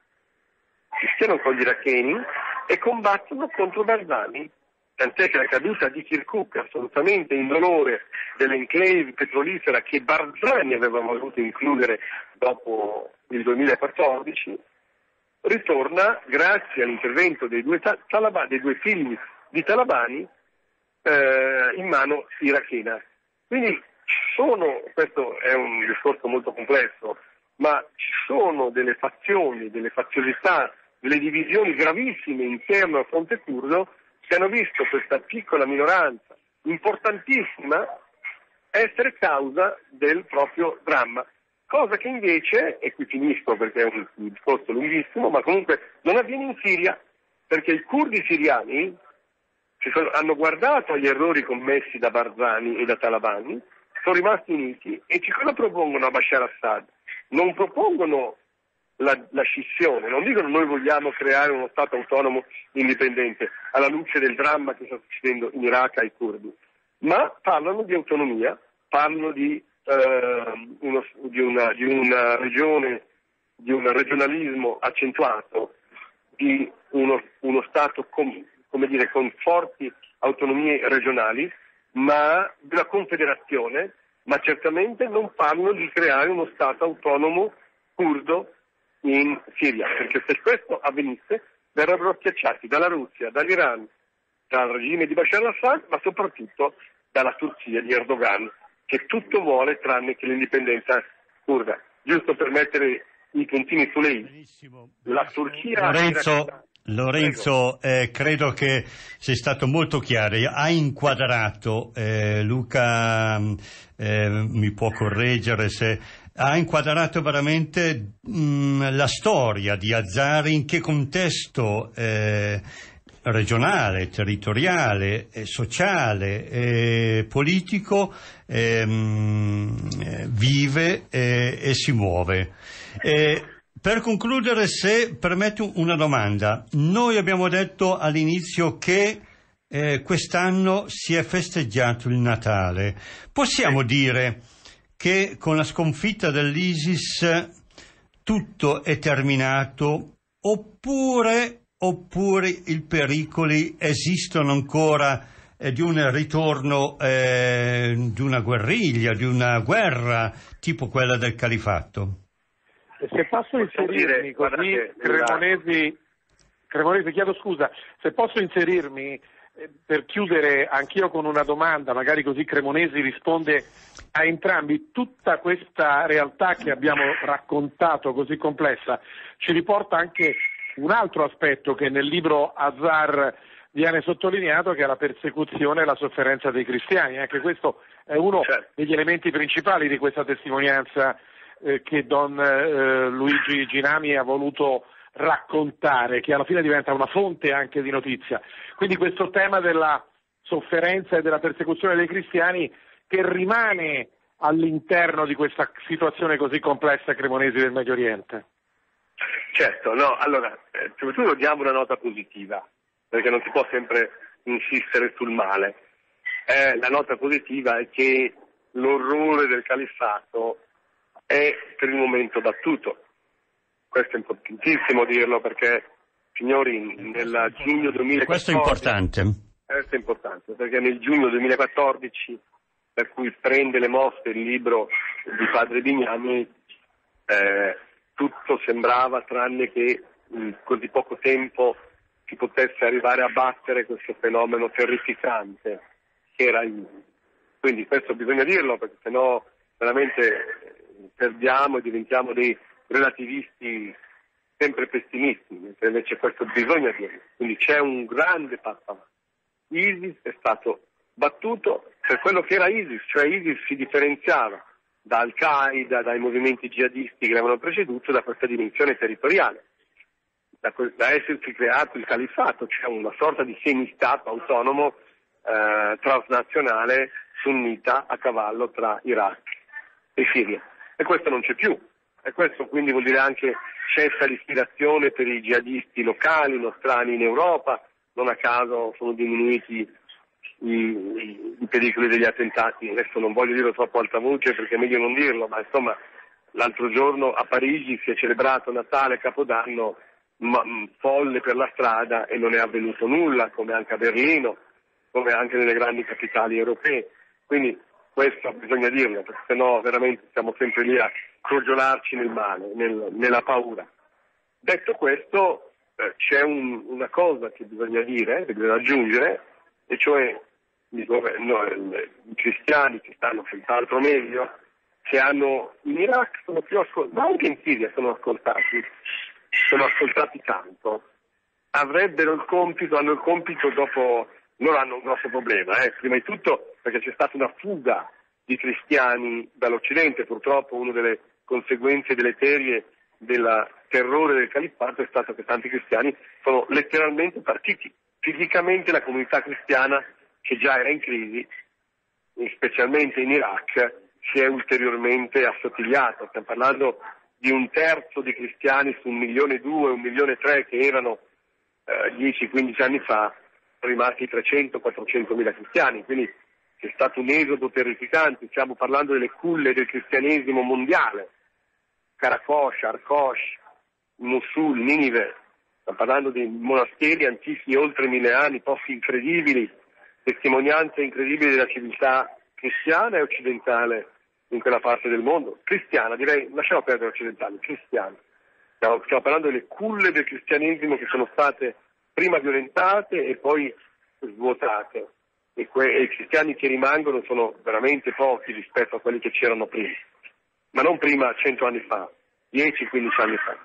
[SPEAKER 6] e combattono contro Barzani. Tant'è che la caduta di Kirkuk, assolutamente indolore dell'enclave petrolifera che Barzani aveva voluto includere dopo il 2014, ritorna grazie all'intervento dei due figli di Talabani in mano irachena. Quindi questo è un discorso molto complesso, ma ci sono delle fazioni, delle faziosità, delle divisioni gravissime interno al fronte curdo che hanno visto questa piccola minoranza importantissima essere causa del proprio dramma, cosa che invece, e qui finisco perché è un discorso lunghissimo, ma comunque non avviene in Siria, perché i curdi siriani hanno guardato agli errori commessi da Barzani e da Talabani, sono rimasti uniti e cosa propongono a Bashar Assad? Non propongono la scissione, non dicono noi vogliamo creare uno Stato autonomo indipendente alla luce del dramma che sta succedendo in Iraq ai curdi, ma parlano di autonomia, parlano di una regione, di un regionalismo accentuato, di uno Stato con forti autonomie regionali, ma di una confederazione, ma certamente non parlano di creare uno Stato autonomo curdo in Siria, perché se questo avvenisse verrebbero schiacciati dalla Russia, dall'Iran, dal regime di Bashar al-Assad, ma soprattutto dalla Turchia di Erdogan, che tutto vuole tranne che l'indipendenza curda. Giusto per mettere i puntini sulle i. La Turchia...
[SPEAKER 3] Lorenzo, credo che sei stato molto chiaro, hai inquadrato, Luca mi può correggere se ha inquadrato veramente la storia di Azari, in che contesto regionale, territoriale, sociale, politico vive e si muove. Per concludere, se permetti una domanda, noi abbiamo detto all'inizio che quest'anno si è festeggiato il Natale. Possiamo dire che con la sconfitta dell'ISIS tutto è terminato, oppure oppure i pericoli esistono ancora di un ritorno di una guerriglia, di una guerra tipo quella del Califato?
[SPEAKER 7] Se posso inserirmi così, Cremonesi, chiedo scusa, se posso inserirmi per chiudere anch'io con una domanda, magari così Cremonesi risponde a entrambi. Tutta questa realtà che abbiamo raccontato, così complessa, ci riporta anche un altro aspetto che nel libro Azar viene sottolineato, che è la persecuzione e la sofferenza dei cristiani. Anche questo è uno degli elementi principali di questa testimonianza che Don Luigi Ginami ha voluto raccontare, che alla fine diventa una fonte anche di notizia. Quindi questo tema della sofferenza e della persecuzione dei cristiani che rimane all'interno di questa situazione così complessa, Cremonesi, del Medio Oriente.
[SPEAKER 6] Certo, no, allora, soprattutto diamo una nota positiva, perché non si può sempre insistere sul male. La nota positiva è che l'orrore del califfato è per il momento battuto. Questo è importantissimo dirlo, perché, signori, nel giugno 2014...
[SPEAKER 3] Questo è importante.
[SPEAKER 6] Questo è importante, perché nel giugno 2014, per cui prende le mosse il libro di Padre Bignami, tutto sembrava, tranne che in così poco tempo si potesse arrivare a battere questo fenomeno terrificante che era ISIS. Quindi questo bisogna dirlo, perché sennò veramente perdiamo e diventiamo dei relativisti sempre pessimisti, mentre invece questo bisogna dirlo. Quindi c'è un grande passo avanti. ISIS è stato battuto per quello che era ISIS, cioè ISIS si differenziava da Al-Qaeda, dai movimenti jihadisti che l'avevano preceduto, da questa dimensione territoriale, da essersi creato il califfato, cioè una sorta di semistato autonomo transnazionale sunnita a cavallo tra Iraq e Siria. E questo non c'è più. E questo quindi vuol dire anche cessa l'ispirazione per i jihadisti locali, nostrani in Europa. Non a caso sono diminuiti i pericoli degli attentati. Adesso non voglio dirlo troppo alta voce perché è meglio non dirlo, ma insomma l'altro giorno a Parigi si è celebrato Natale e Capodanno folle per la strada e non è avvenuto nulla, come anche a Berlino, come anche nelle grandi capitali europee. Quindi questo bisogna dirlo, perché sennò veramente siamo sempre lì a crogiolarci nel male, nella paura. Detto questo, c'è una cosa che bisogna dire, che bisogna aggiungere, e cioè i cristiani che stanno senz'altro meglio, che hanno in Iraq sono più ascoltati, ma anche in Siria sono ascoltati tanto, hanno il compito dopo. Loro hanno un grosso problema, prima di tutto perché c'è stata una fuga di cristiani dall'Occidente. Purtroppo una delle conseguenze deleterie del terrore del califfato è stato che tanti cristiani sono letteralmente partiti. Fisicamente la comunità cristiana, che già era in crisi, specialmente in Iraq, si è ulteriormente assottigliata. Stiamo parlando di 1/3 di cristiani su 1,2 milioni, 1,3 milioni che erano 10-15 anni fa, rimasti 300-400 mila cristiani, quindi c'è stato un esodo terrificante. Stiamo parlando delle culle del cristianesimo mondiale, Karakosh, Arkosh, Mosul, Ninive. Stiamo parlando di monasteri antichi oltre 1000 anni, posti incredibili, testimonianze incredibili della civiltà cristiana e occidentale in quella parte del mondo. Cristiana, direi, lasciamo perdere occidentale, cristiana. Stiamo parlando delle culle del cristianesimo che sono state prima violentate e poi svuotate, e i cristiani che rimangono sono veramente pochi rispetto a quelli che c'erano prima, ma non prima 100 anni fa, 10-15 anni fa.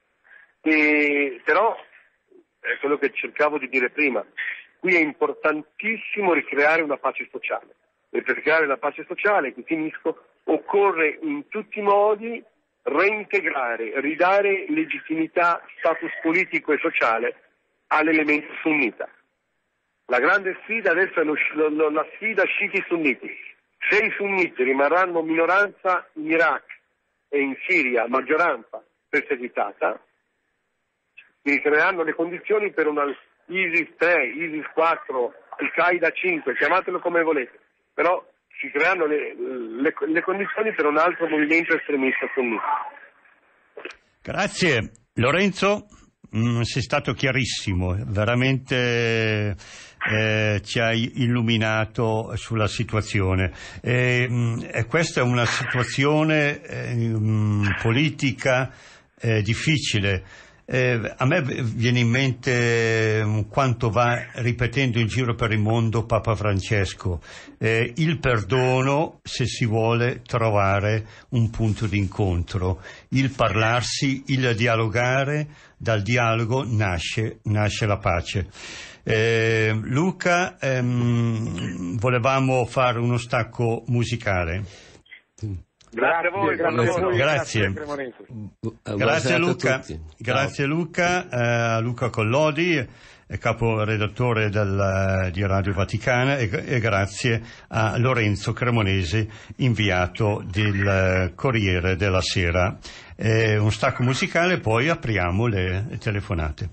[SPEAKER 6] Però è quello che cercavo di dire prima, qui è importantissimo ricreare una pace sociale, e per creare la pace sociale, qui finisco, occorre in tutti i modi reintegrare, ridare legittimità, status politico e sociale all'elemento sunnita. La grande sfida adesso è la sfida sciiti-sunniti. Se i sunniti rimarranno minoranza in Iraq e in Siria, maggioranza perseguitata, si creeranno le condizioni per una ISIS 3, ISIS 4, Al-Qaeda 5, chiamatelo come volete, però si creano le condizioni per un altro movimento estremista sunnita.
[SPEAKER 3] Grazie Lorenzo. sei stato chiarissimo, veramente ci hai illuminato sulla situazione. E questa è una situazione politica difficile. A me viene in mente quanto va ripetendo in giro per il mondo Papa Francesco, il perdono se si vuole trovare un punto d'incontro, il parlarsi, il dialogare, dal dialogo nasce la pace. Luca, volevamo fare uno stacco musicale.
[SPEAKER 6] Grazie a voi,
[SPEAKER 3] Grazie. Grazie Luca, grazie Luca, a Luca Collodi, caporedattore di Radio Vaticana, e grazie a Lorenzo Cremonesi, inviato del Corriere della Sera. Un stacco musicale, poi apriamo le telefonate.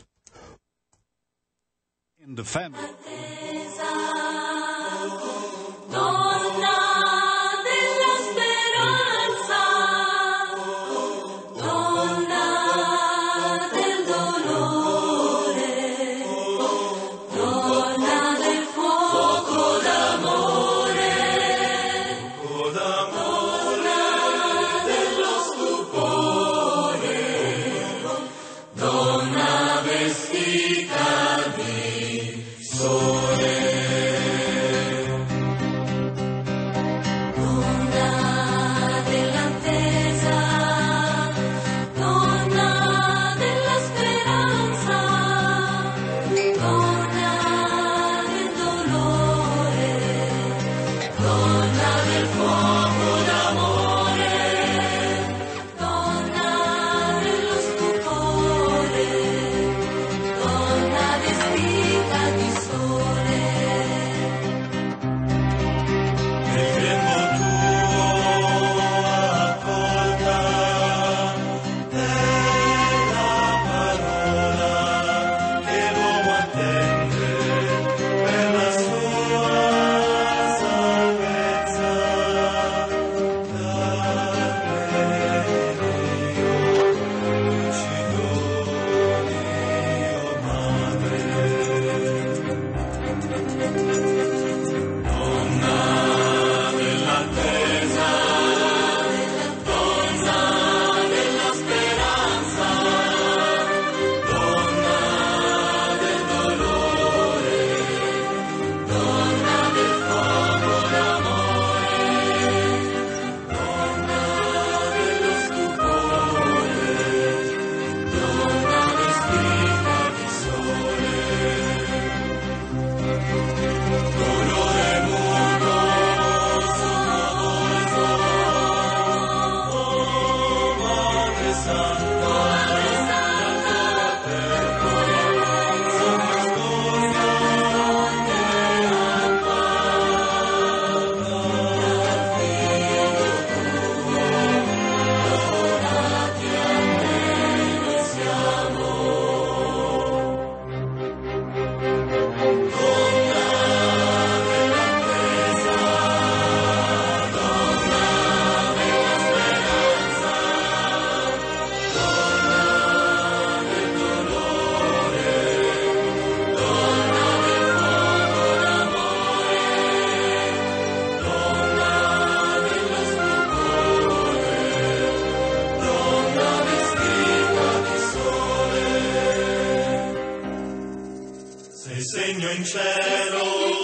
[SPEAKER 8] Segno in cielo,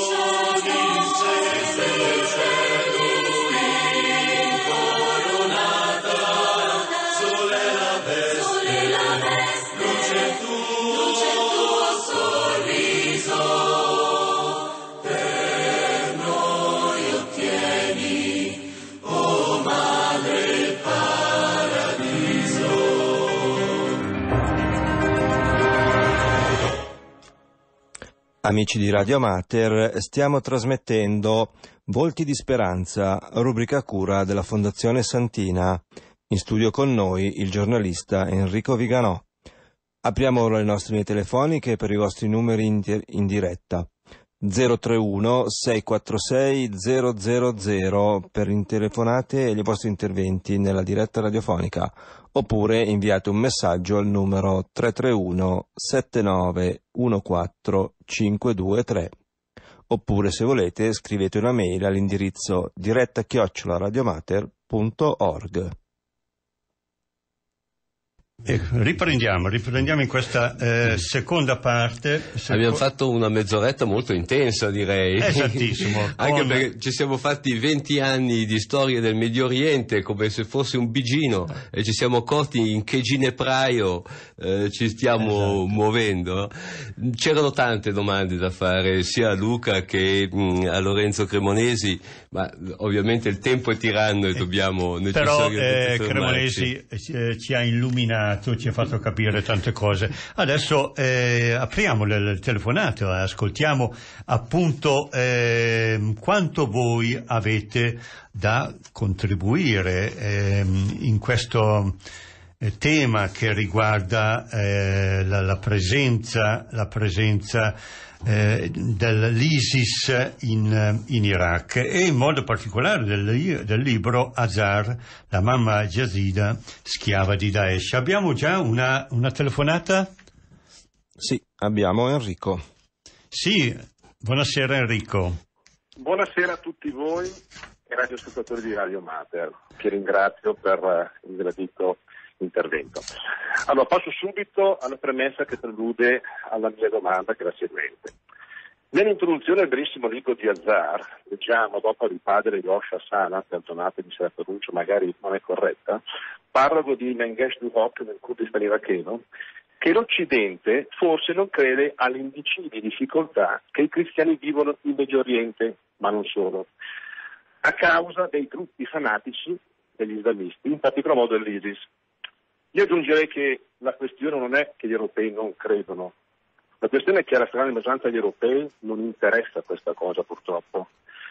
[SPEAKER 8] coronata, sole la veste, luce tuo sorriso, per noi ottieni, o madre, il paradiso.
[SPEAKER 2] Amici di Radio Mater, stiamo trasmettendo Volti di Speranza, rubrica a cura della Fondazione Santina. In studio con noi il giornalista Enrico Viganò. Apriamo ora le nostre linee telefoniche per i vostri numeri in diretta. 031 646 000 per le telefonate e i vostri interventi nella diretta radiofonica, oppure inviate un messaggio al numero 331 7914 523, oppure se volete scrivete una mail all'indirizzo diretta@radiomater.org.
[SPEAKER 3] Riprendiamo in questa seconda parte.
[SPEAKER 4] Abbiamo fatto una mezz'oretta molto intensa, direi.
[SPEAKER 3] Esattissimo.
[SPEAKER 4] Anche perché ci siamo fatti 20 anni di storia del Medio Oriente come se fosse un bigino, e ci siamo accorti in che ginepraio ci stiamo muovendo. C'erano tante domande da fare sia a Luca che a Lorenzo Cremonesi, ma ovviamente il tempo è tiranno e dobbiamo necessariamente
[SPEAKER 3] però Cremonesi ci ha illuminato, ci ha fatto capire tante cose. Adesso apriamo le telefonate, ascoltiamo appunto quanto voi avete da contribuire in questo tema che riguarda la presenza dell'ISIS in Iraq, e in modo particolare del libro Azar, la mamma Yazida, schiava di Daesh. Abbiamo già una telefonata?
[SPEAKER 2] Sì, abbiamo Enrico.
[SPEAKER 3] Sì, buonasera Enrico.
[SPEAKER 7] Buonasera a tutti voi e radioascoltatori di Radio Mater, che ringrazio per il gradito intervento. Allora, passo subito alla premessa che prelude alla mia domanda, che è la seguente. Nell'introduzione al brevissimo libro di Azar, leggiamo, dopo il padre Yosh Hasana, perdonatemi se la pronuncia magari non è corretta, parroco di Mengesh Duhok nel Kurdistan iracheno, che l'Occidente forse non crede alle indicibili difficoltà che i cristiani vivono in Medio Oriente, ma non solo, a causa dei gruppi fanatici degli islamisti, in particolar modo dell'ISIS. Io aggiungerei che la questione non è che gli europei non credono, la questione è che alla stragrande maggioranza degli europei non interessa questa cosa, purtroppo.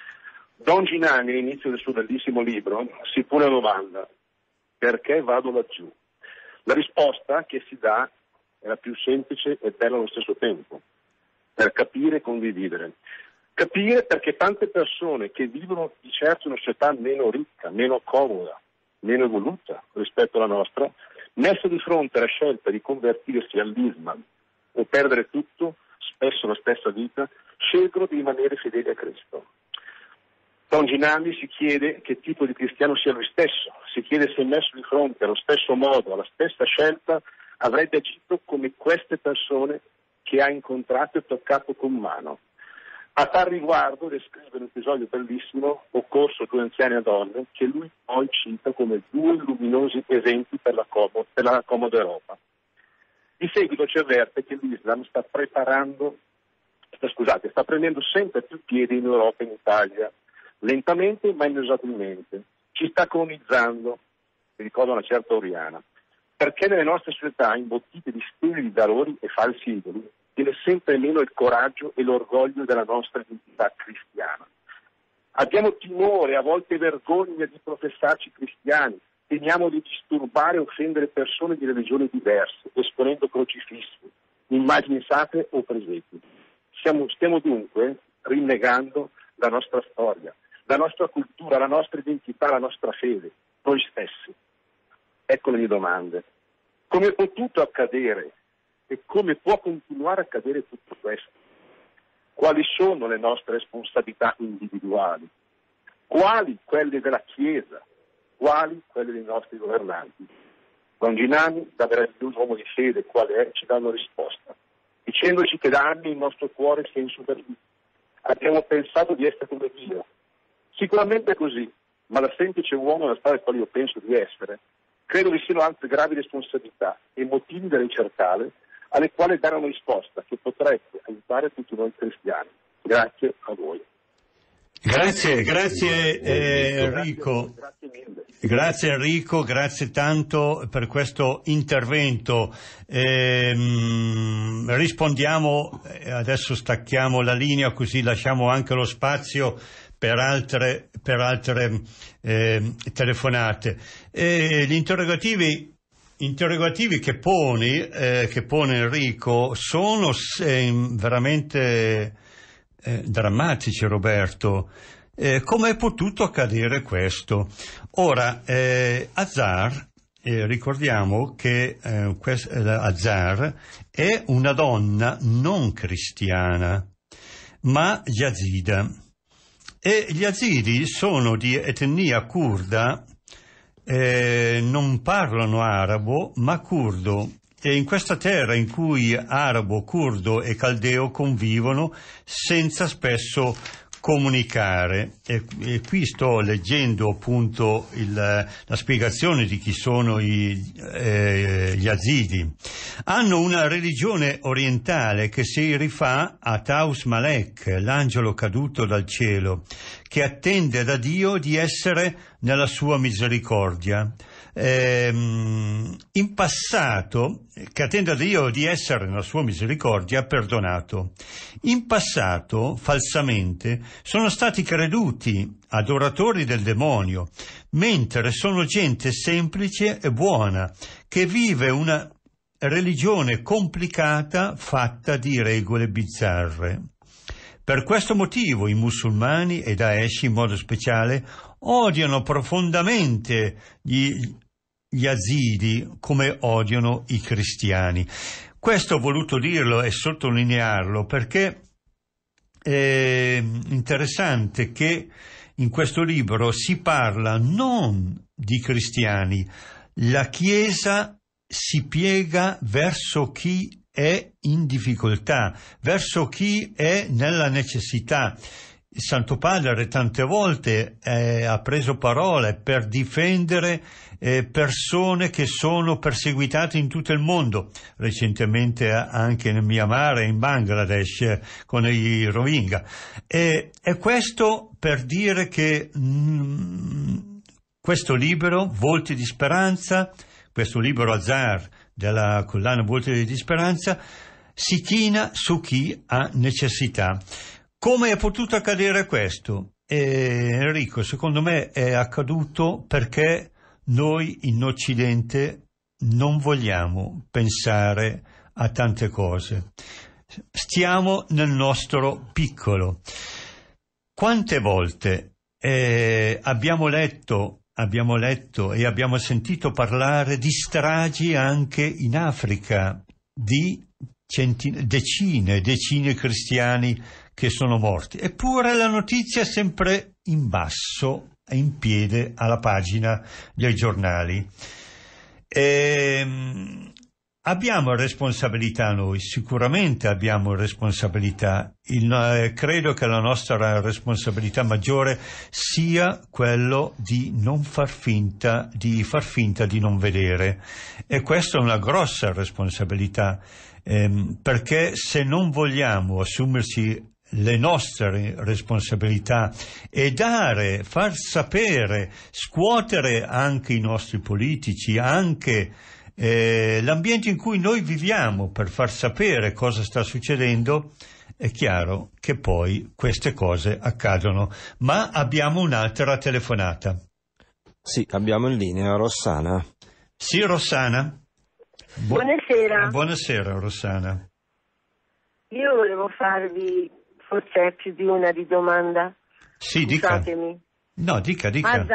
[SPEAKER 7] Don Ginani, all'inizio del suo bellissimo libro, si pone la domanda: perché vado laggiù? La risposta che si dà è la più semplice e bella allo stesso tempo: per capire e condividere. Capire perché tante persone che vivono di certo in una società meno ricca, meno comoda, meno evoluta rispetto alla nostra, messe di fronte alla scelta di convertirsi all'Islam o perdere tutto, spesso la stessa vita, scelgono di rimanere fedeli a Cristo. Don Ginaldi si chiede che tipo di cristiano sia lui stesso, si chiede se messo di fronte allo stesso modo, alla stessa scelta, avrebbe agito come queste persone che ha incontrato e toccato con mano. A tal riguardo descrive un episodio bellissimo occorso a due anziane donne che lui poi cita come due luminosi esempi per la comoda Europa. Di seguito ci avverte che l'Islam sta prendendo sempre più piede in Europa e in Italia, lentamente ma inesorabilmente. Ci sta colonizzando, mi ricorda una certa Oriana, perché nelle nostre società imbottite di stili di valori e falsi idoli viene sempre meno il coraggio e l'orgoglio della nostra identità cristiana. Abbiamo timore, a volte vergogna di professarci cristiani, temiamo di disturbare e offendere persone di religioni diverse, esponendo crocifissi, immagini sacre o presepi. Stiamo dunque rinnegando la nostra storia, la nostra cultura, la nostra identità, la nostra fede, noi stessi. Ecco le mie domande. Come è potuto accadere e come può continuare a accadere tutto questo? Quali sono le nostre responsabilità individuali? Quali quelle della Chiesa? Quali quelle dei nostri governanti? Don Ginani, da meraviglioso uomo di fede quale è, ci dà una risposta, dicendoci che da anni il nostro cuore si è insuperito. Abbiamo pensato di essere come Dio. Sicuramente è così, ma da semplice uomo nella storia quale io penso di essere, credo vi siano altre gravi responsabilità e motivi da ricercare alle quali dare una risposta che potrebbe aiutare tutti noi cristiani. Grazie a voi.
[SPEAKER 3] Grazie Enrico. Grazie Enrico, grazie tanto per questo intervento. Rispondiamo, adesso stacchiamo la linea così lasciamo anche lo spazio per altre telefonate. Gli interrogativi che pone Enrico sono veramente drammatici, Roberto. Come è potuto accadere questo? Ora, Azar, ricordiamo che Azar è una donna non cristiana, ma yazida. E gli yazidi sono di etnia curda, non parlano arabo, ma curdo. E in questa terra in cui arabo, curdo e caldeo convivono senza spesso comunicare, e qui sto leggendo appunto la spiegazione di chi sono gli yazidi. Hanno una religione orientale che si rifà a Taus Malek, l'angelo caduto dal cielo, che attende da Dio di essere nella sua misericordia. In passato, che attende da Dio di essere nella sua misericordia perdonato. In passato, falsamente, sono stati creduti adoratori del demonio, mentre sono gente semplice e buona, che vive una religione complicata fatta di regole bizzarre. Per questo motivo i musulmani e Daesh in modo speciale odiano profondamente gli yazidi come odiano i cristiani. Questo ho voluto dirlo e sottolinearlo perché è interessante che in questo libro si parla non di cristiani, la Chiesa si piega verso chi è in difficoltà, verso chi è nella necessità. Il Santo Padre tante volte ha preso parola per difendere persone che sono perseguitate in tutto il mondo, recentemente anche in Myanmar e in Bangladesh con i Rohingya. E questo per dire che questo libro, Volti di Speranza, questo libro Azar della collana Volti di Speranza, si china su chi ha necessità. Come è potuto accadere questo? Enrico, secondo me è accaduto perché noi in Occidente non vogliamo pensare a tante cose. Stiamo nel nostro piccolo. Quante volte abbiamo letto e abbiamo sentito parlare di stragi anche in Africa, di decine cristiani che sono morti, eppure la notizia è sempre in basso, in piede alla pagina dei giornali. Abbiamo responsabilità noi, sicuramente abbiamo responsabilità. Credo che la nostra responsabilità maggiore sia quello di non far finta di non vedere, e questa è una grossa responsabilità, perché se non vogliamo assumerci le nostre responsabilità e far sapere, scuotere anche i nostri politici, anche l'ambiente in cui noi viviamo, per far sapere cosa sta succedendo, è chiaro che poi queste cose accadono. Ma abbiamo un'altra telefonata.
[SPEAKER 2] Sì, abbiamo in linea Rossana.
[SPEAKER 3] Sì, Rossana.
[SPEAKER 9] Buonasera.
[SPEAKER 3] Buonasera, Rossana.
[SPEAKER 9] Io volevo farvi forse più di una di domanda.
[SPEAKER 3] Sì,
[SPEAKER 9] Scusatemi.
[SPEAKER 3] No, dica.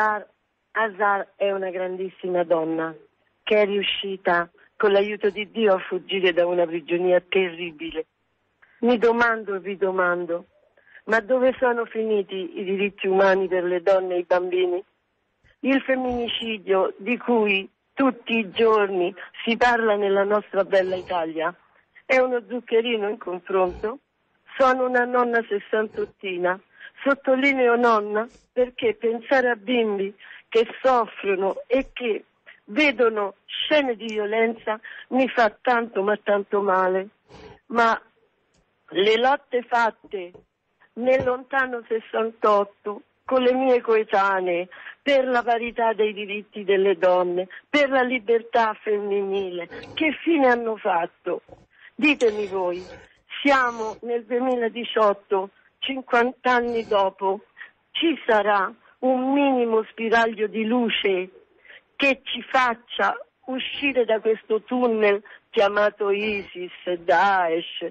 [SPEAKER 9] Azar è una grandissima donna che è riuscita con l'aiuto di Dio a fuggire da una prigionia terribile. Mi domando e vi domando, ma dove sono finiti i diritti umani per le donne e i bambini? Il femminicidio di cui tutti i giorni si parla nella nostra bella Italia è uno zuccherino in confronto. Sono una nonna sessantottina, sottolineo nonna perché pensare a bimbi che soffrono e che vedono scene di violenza mi fa tanto ma tanto male. Ma le lotte fatte nel lontano 68 con le mie coetanee per la parità dei diritti delle donne, per la libertà femminile, che fine hanno fatto? Ditemi voi. Siamo nel 2018, 50 anni dopo, ci sarà un minimo spiraglio di luce che ci faccia uscire da questo tunnel chiamato ISIS, Daesh?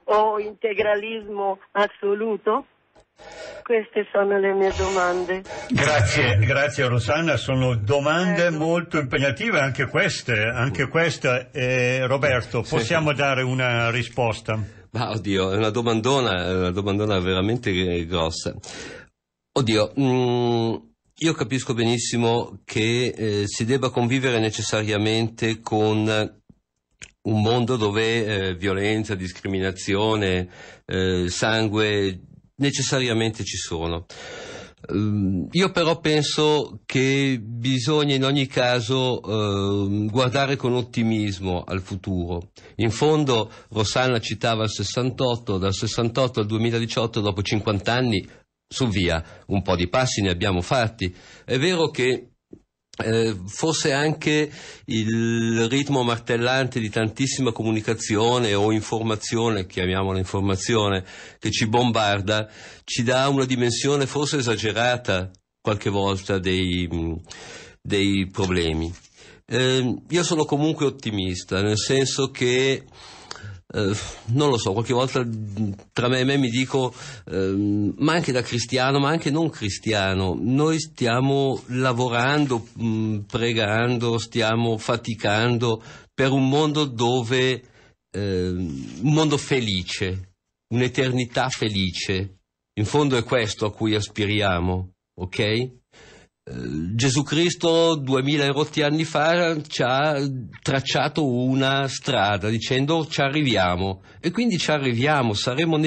[SPEAKER 9] o integralismo assoluto? Queste sono le mie domande.
[SPEAKER 3] Grazie Rosanna, sono domande molto impegnative anche queste. Roberto, possiamo dare una risposta?
[SPEAKER 4] Ma oddio, è una domandona veramente grossa. Oddio, io capisco benissimo che si debba convivere necessariamente con un mondo dove violenza, discriminazione, sangue necessariamente ci sono. Io però penso che bisogna in ogni caso guardare con ottimismo al futuro. In fondo Rosanna citava il 68, dal 68 al 2018, dopo 50 anni, su via, un po' di passi ne abbiamo fatti. È vero che forse anche il ritmo martellante di tantissima comunicazione o informazione, chiamiamola informazione, che ci bombarda, ci dà una dimensione forse esagerata qualche volta dei problemi. Io sono comunque ottimista, nel senso che non lo so, qualche volta tra me e me mi dico, ma anche da cristiano, ma anche non cristiano, noi stiamo lavorando, pregando, stiamo faticando per un mondo dove, un mondo felice, un'eternità felice. In fondo è questo a cui aspiriamo, ok? Gesù Cristo 2000 rotti anni fa ci ha tracciato una strada dicendo ci arriviamo, e quindi ci arriviamo, saremo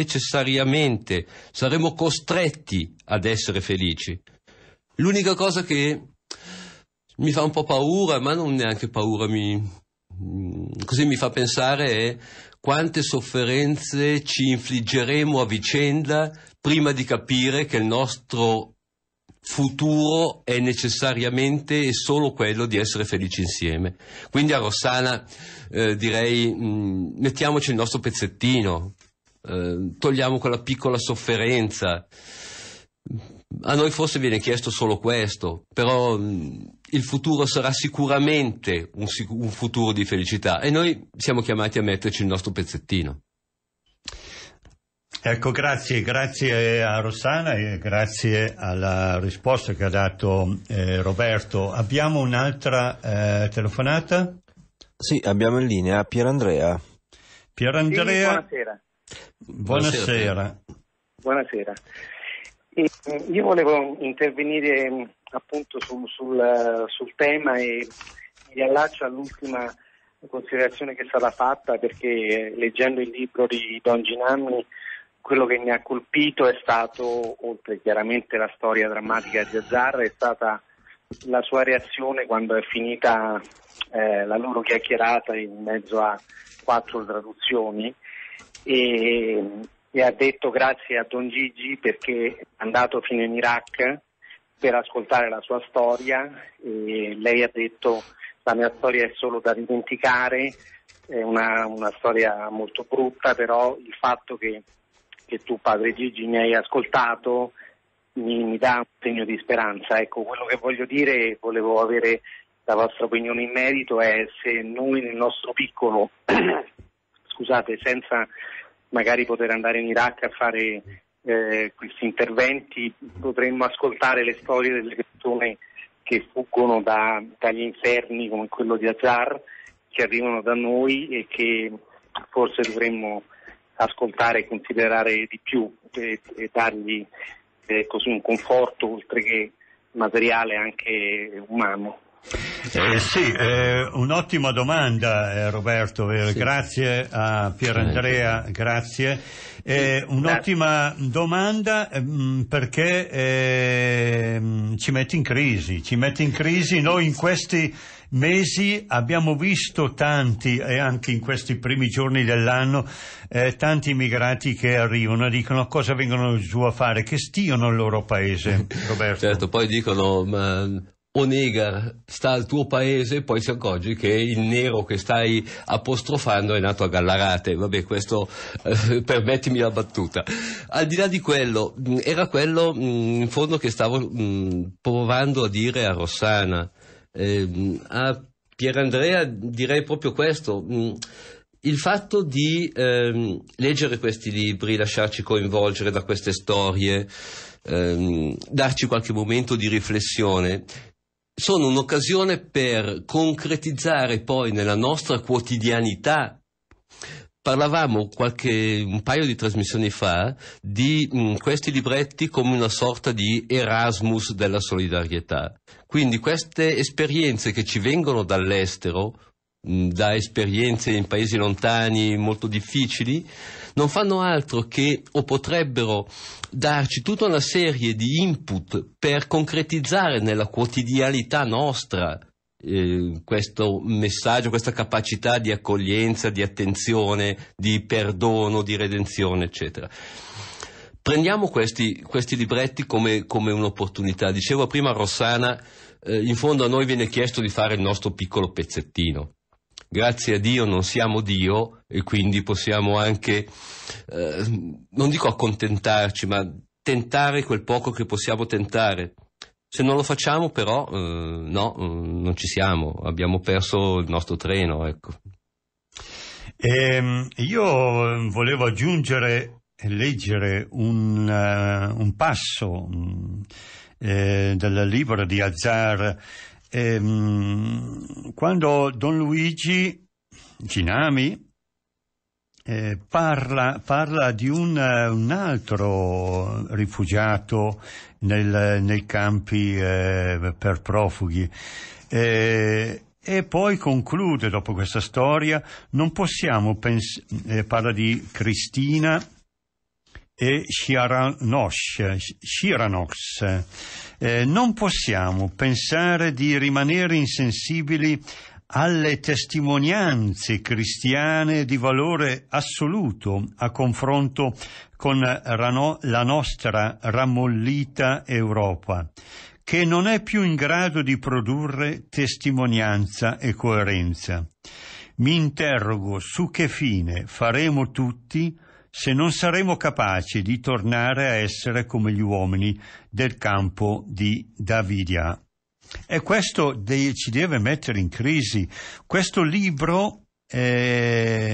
[SPEAKER 4] costretti ad essere felici. L'unica cosa che mi fa un po' paura, ma non neanche paura, così mi fa pensare, è quante sofferenze ci infliggeremo a vicenda prima di capire che il nostro futuro è necessariamente e solo quello di essere felici insieme. Quindi a Rossana direi mettiamoci il nostro pezzettino, togliamo quella piccola sofferenza. A noi forse viene chiesto solo questo, però il futuro sarà sicuramente un futuro di felicità e noi siamo chiamati a metterci il nostro pezzettino.
[SPEAKER 3] Ecco, grazie a Rossana e grazie alla risposta che ha dato Roberto. Abbiamo un'altra telefonata?
[SPEAKER 2] Sì, abbiamo in linea Pierandrea.
[SPEAKER 3] Pierandrea,
[SPEAKER 10] sì,
[SPEAKER 3] buonasera.
[SPEAKER 10] Buonasera. Io volevo intervenire appunto sul tema e mi allaccio all'ultima considerazione che è stata fatta, perché leggendo il libro di Don Ginanni quello che mi ha colpito è stato, oltre chiaramente la storia drammatica di Azzar, è stata la sua reazione quando è finita la loro chiacchierata in mezzo a 4 traduzioni e ha detto grazie a Don Gigi perché è andato fino in Iraq per ascoltare la sua storia, e lei ha detto la mia storia è solo da dimenticare, è una storia molto brutta, però il fatto che tu, padre Gigi, mi hai ascoltato mi dà un segno di speranza. Ecco, quello che voglio dire, volevo avere la vostra opinione in merito, è se noi nel nostro piccolo, scusate, senza magari poter andare in Iraq a fare questi interventi, potremmo ascoltare le storie delle persone che fuggono dagli inferni come quello di Azzar, che arrivano da noi e che forse dovremmo ascoltare e considerare di più e dargli così un conforto oltre che materiale anche umano.
[SPEAKER 3] Sì, un'ottima domanda Roberto,
[SPEAKER 4] Sì.
[SPEAKER 3] Grazie a Pierandrea, grazie. Un'ottima domanda perché ci mette in crisi. Noi in questi mesi abbiamo visto tanti, e anche in questi primi giorni dell'anno, tanti immigrati che arrivano e dicono cosa vengono giù a fare, che stiano il loro paese, Roberto.
[SPEAKER 4] Certo, poi dicono ma Onega sta al tuo paese, poi si accorge che il nero che stai apostrofando è nato a Gallarate. Vabbè, questo permettimi la battuta. Al di là di quello, era quello in fondo che stavo provando a dire a Rossana. A Pierandrea direi proprio questo. il fatto di leggere questi libri, lasciarci coinvolgere da queste storie, darci qualche momento di riflessione, sono un'occasione per concretizzare poi nella nostra quotidianità. Parlavamo un paio di trasmissioni fa di questi libretti come una sorta di Erasmus della solidarietà. Quindi queste esperienze che ci vengono dall'estero, da esperienze in paesi lontani molto difficili, non fanno altro che, o potrebbero darci tutta una serie di input per concretizzare nella quotidianità nostra questo messaggio, questa capacità di accoglienza, di attenzione, di perdono, di redenzione, eccetera. Prendiamo questi libretti come un'opportunità. Dicevo prima a Rossana, in fondo a noi viene chiesto di fare il nostro piccolo pezzettino. Grazie a Dio non siamo Dio e quindi possiamo anche, non dico accontentarci, ma tentare quel poco che possiamo tentare. Se non lo facciamo però, no, non ci siamo, abbiamo perso il nostro treno, ecco.
[SPEAKER 3] Io volevo aggiungere e leggere un passo del libro di Azar. Quando Don Luigi Ginami parla di un altro rifugiato nei campi per profughi e poi conclude dopo questa storia: non possiamo parla di Cristina e Shiranox. Non possiamo pensare di rimanere insensibili alle testimonianze cristiane di valore assoluto a confronto con la nostra rammollita Europa, che non è più in grado di produrre testimonianza e coerenza. Mi interrogo su che fine faremo tutti se non saremo capaci di tornare a essere come gli uomini del campo di Davidia. E questo ci deve mettere in crisi. Questo libro è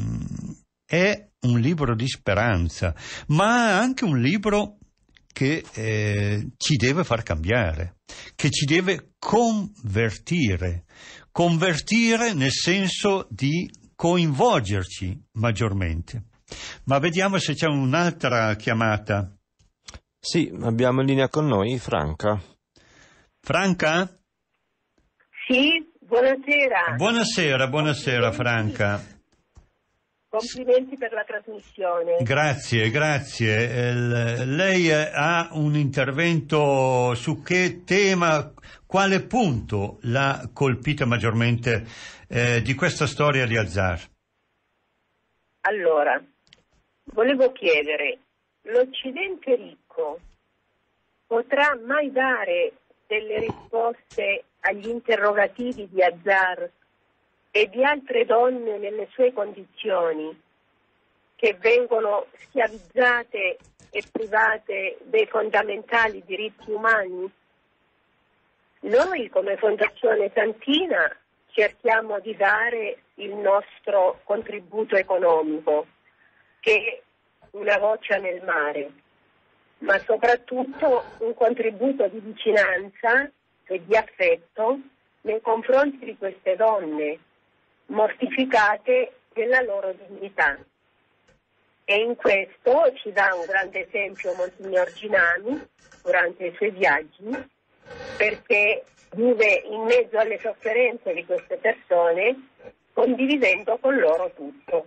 [SPEAKER 3] un libro di speranza, ma anche un libro che ci deve far cambiare, che ci deve convertire nel senso di coinvolgerci maggiormente. Ma vediamo se c'è un'altra chiamata.
[SPEAKER 2] Sì, abbiamo in linea con noi Franca.
[SPEAKER 9] Franca? Sì, buonasera.
[SPEAKER 3] Buonasera Franca.
[SPEAKER 9] Complimenti per la trasmissione.
[SPEAKER 3] Grazie. Lei ha un intervento su che tema, quale punto l'ha colpita maggiormente di questa storia di Azar?
[SPEAKER 9] Allora, volevo chiedere, l'Occidente ricco potrà mai dare delle risposte agli interrogativi di Azar e di altre donne nelle sue condizioni, che vengono schiavizzate e private dei fondamentali diritti umani? Noi come Fondazione Santina cerchiamo di dare il nostro contributo economico, che è una goccia nel mare, ma soprattutto un contributo di vicinanza e di affetto nei confronti di queste donne mortificate della loro dignità. E in questo ci dà un grande esempio Monsignor Ginami durante i suoi viaggi, perché vive in mezzo alle sofferenze di queste persone, condividendo con loro tutto.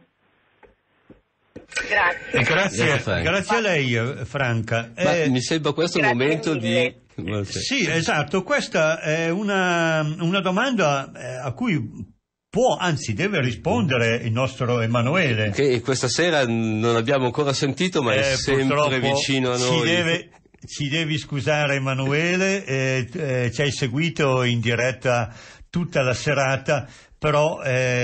[SPEAKER 3] Grazie a lei Franca.
[SPEAKER 4] Mi sembra questo il momento
[SPEAKER 9] mille.
[SPEAKER 4] di...
[SPEAKER 3] Sì, esatto, questa è una domanda a cui può, anzi deve rispondere il nostro Emanuele,
[SPEAKER 4] che questa sera non abbiamo ancora sentito, ma è sempre vicino a noi.
[SPEAKER 3] Ci devi scusare Emanuele, ci hai seguito in diretta tutta la serata, però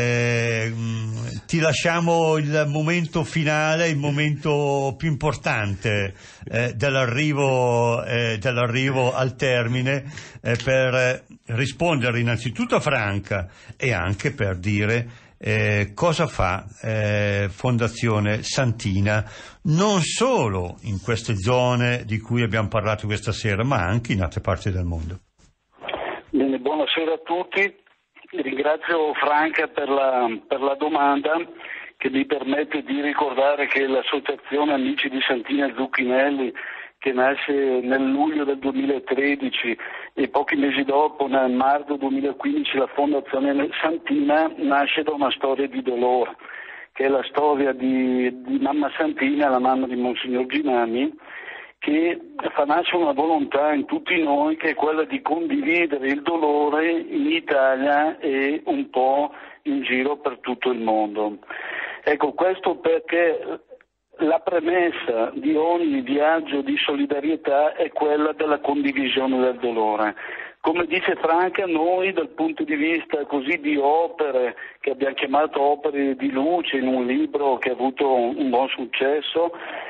[SPEAKER 3] ti lasciamo il momento finale, il momento più importante dell'arrivo al termine, per rispondere innanzitutto a Franca e anche per dire Cosa fa Fondazione Santina non solo in queste zone di cui abbiamo parlato questa sera, ma anche in altre parti del mondo?
[SPEAKER 11] Bene, buonasera a tutti. Ringrazio Franca per la domanda, che mi permette di ricordare che l'Associazione Amici di Santina Zucchinelli, che nasce nel luglio del 2013 e pochi mesi dopo, nel marzo 2015, la Fondazione Santina, nasce da una storia di dolore, che è la storia di mamma Santina, la mamma di Monsignor Ginami, che fa nascere una volontà in tutti noi, che è quella di condividere il dolore in Italia e un po' in giro per tutto il mondo. Ecco, questo perché la premessa di ogni viaggio di solidarietà è quella della condivisione del dolore. Come dice Franca, noi dal punto di vista così di opere, che abbiamo chiamato opere di luce in un libro che ha avuto un buon successo,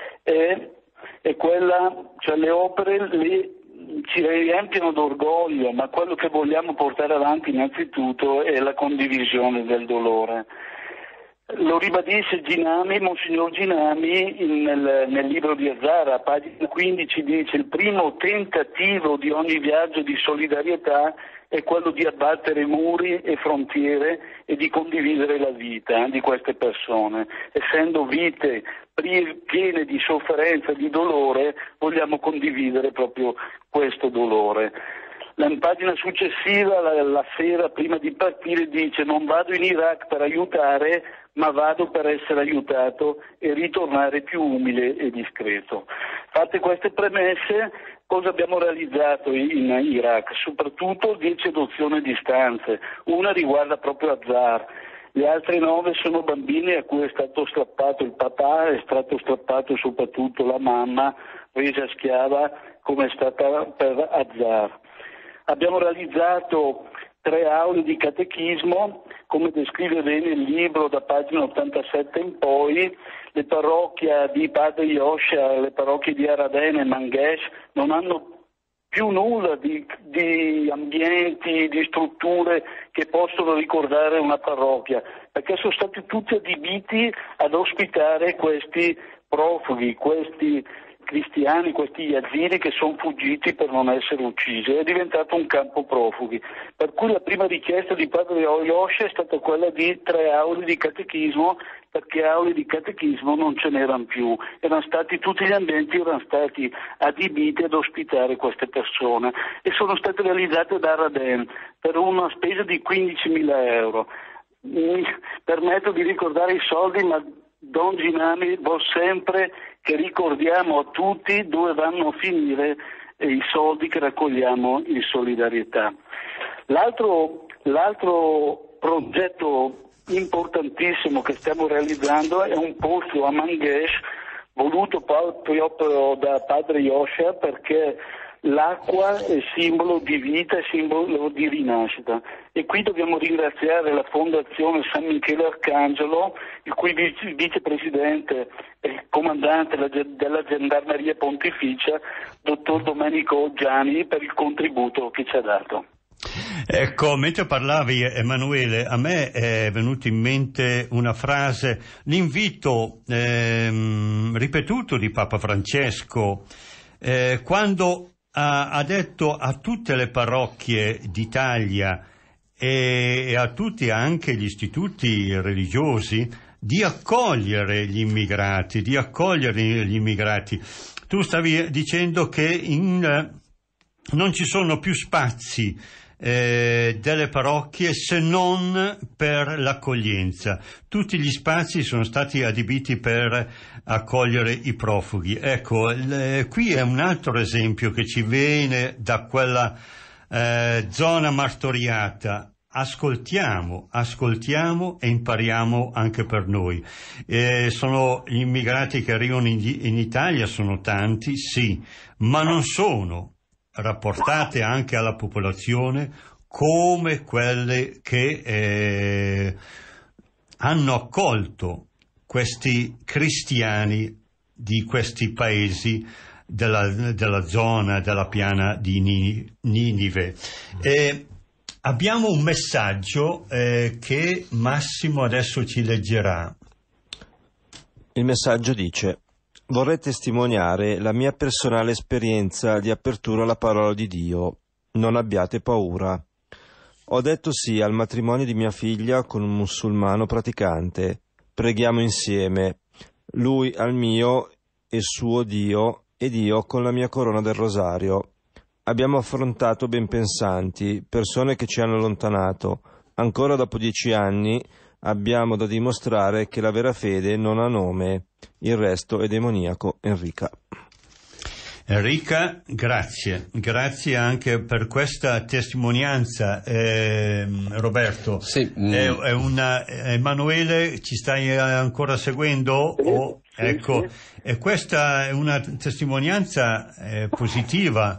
[SPEAKER 11] è quella, cioè le opere ci riempiono d'orgoglio, ma quello che vogliamo portare avanti innanzitutto è la condivisione del dolore. Lo ribadisce Ginami, Monsignor Ginami, nel libro di Azzara, a pagina 15, dice: il primo tentativo di ogni viaggio di solidarietà è quello di abbattere muri e frontiere e di condividere la vita di queste persone. Essendo vite piene di sofferenza e di dolore, vogliamo condividere proprio questo dolore. La pagina successiva, la sera prima di partire, dice: non vado in Iraq per aiutare, ma vado per essere aiutato e ritornare più umile e discreto. Fatte queste premesse, cosa abbiamo realizzato in Iraq? Soprattutto 10 adozioni di stanze, una riguarda proprio Azar, le altre 9 sono bambini a cui è stato strappato il papà, è stato strappato soprattutto la mamma, resa schiava come è stata per Azar. Abbiamo realizzato 3 aule di catechismo, come descrive bene il libro da pagina 87 in poi. Le parrocchie di Padre Yosha, le parrocchie di Araden e Mangesh non hanno più nulla di ambienti, di strutture che possono ricordare una parrocchia, perché sono stati tutti adibiti ad ospitare questi profughi, questi cristiani, questi yazidi che sono fuggiti per non essere uccisi. È diventato un campo profughi, per cui la prima richiesta di Padre Yosha è stata quella di 3 aule di catechismo, perché aule di catechismo non ce n'erano più, tutti gli ambienti erano stati adibiti ad ospitare queste persone e sono state realizzate da Raden per una spesa di 15.000 euro. Mi permetto di ricordare i soldi, ma Don Ginami vuol sempre che ricordiamo a tutti dove vanno a finire i soldi che raccogliamo in solidarietà. L'altro progetto importantissimo che stiamo realizzando è un posto a Mangesh voluto proprio da Padre Yosha, perché l'acqua è simbolo di vita, è simbolo di rinascita, e qui dobbiamo ringraziare la Fondazione San Michele Arcangelo, il cui vicepresidente e comandante della Gendarmeria Pontificia, dottor Domenico Gianni, per il contributo che ci ha dato.
[SPEAKER 3] Ecco, mentre parlavi, Emanuele, a me è venuto in mente una frase, l'invito ripetuto di Papa Francesco, quando ha detto a tutte le parrocchie d'Italia e a tutti anche gli istituti religiosi di accogliere gli immigrati, Tu stavi dicendo che non ci sono più spazi delle parrocchie se non per l'accoglienza. Tutti gli spazi sono stati adibiti per accogliere i profughi. Ecco, qui è un altro esempio che ci viene da quella zona martoriata. Ascoltiamo e impariamo anche per noi. Sono gli immigrati che arrivano in Italia, sono tanti, sì, ma non sono rapportate anche alla popolazione come quelle che hanno accolto questi cristiani di questi paesi della zona della piana di Ninive. Abbiamo un messaggio che Massimo adesso ci leggerà.
[SPEAKER 2] Il messaggio dice: vorrei testimoniare la mia personale esperienza di apertura alla parola di Dio. Non abbiate paura. Ho detto sì al matrimonio di mia figlia con un musulmano praticante. Preghiamo insieme, lui al mio e suo Dio ed io con la mia corona del rosario. Abbiamo affrontato ben pensanti, persone che ci hanno allontanato. Ancora dopo 10 anni abbiamo da dimostrare che la vera fede non ha nome. Il resto è demoniaco. Enrica.
[SPEAKER 3] Enrica, grazie anche per questa testimonianza, Roberto.
[SPEAKER 4] Sì.
[SPEAKER 3] Emanuele, ci stai ancora seguendo? Ecco, sì. E questa è una testimonianza positiva,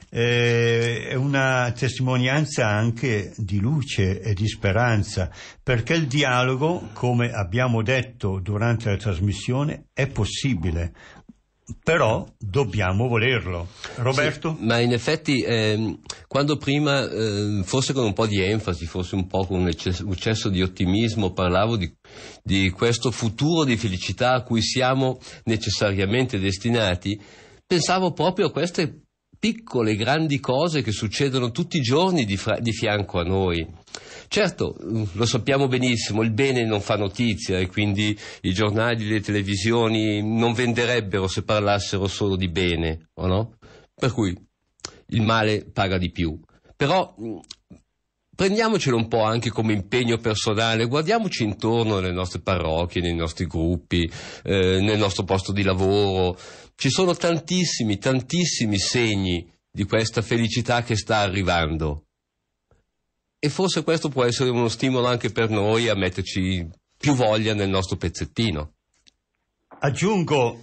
[SPEAKER 3] è una testimonianza anche di luce e di speranza, perché il dialogo, come abbiamo detto durante la trasmissione, è possibile. Però dobbiamo volerlo. Roberto?
[SPEAKER 4] Sì, ma in effetti quando prima, forse con un po' di enfasi, forse un po' con un eccesso di ottimismo, parlavo di questo futuro di felicità a cui siamo necessariamente destinati, pensavo proprio a queste piccole, grandi cose che succedono tutti i giorni di fianco a noi. Certo, lo sappiamo benissimo, il bene non fa notizia e quindi i giornali e le televisioni non venderebbero se parlassero solo di bene, o no? Per cui il male paga di più. Però prendiamocelo un po' anche come impegno personale, guardiamoci intorno nelle nostre parrocchie, nei nostri gruppi, nel nostro posto di lavoro. Ci sono tantissimi segni di questa felicità che sta arrivando. E forse questo può essere uno stimolo anche per noi a metterci più voglia nel nostro pezzettino.
[SPEAKER 3] Aggiungo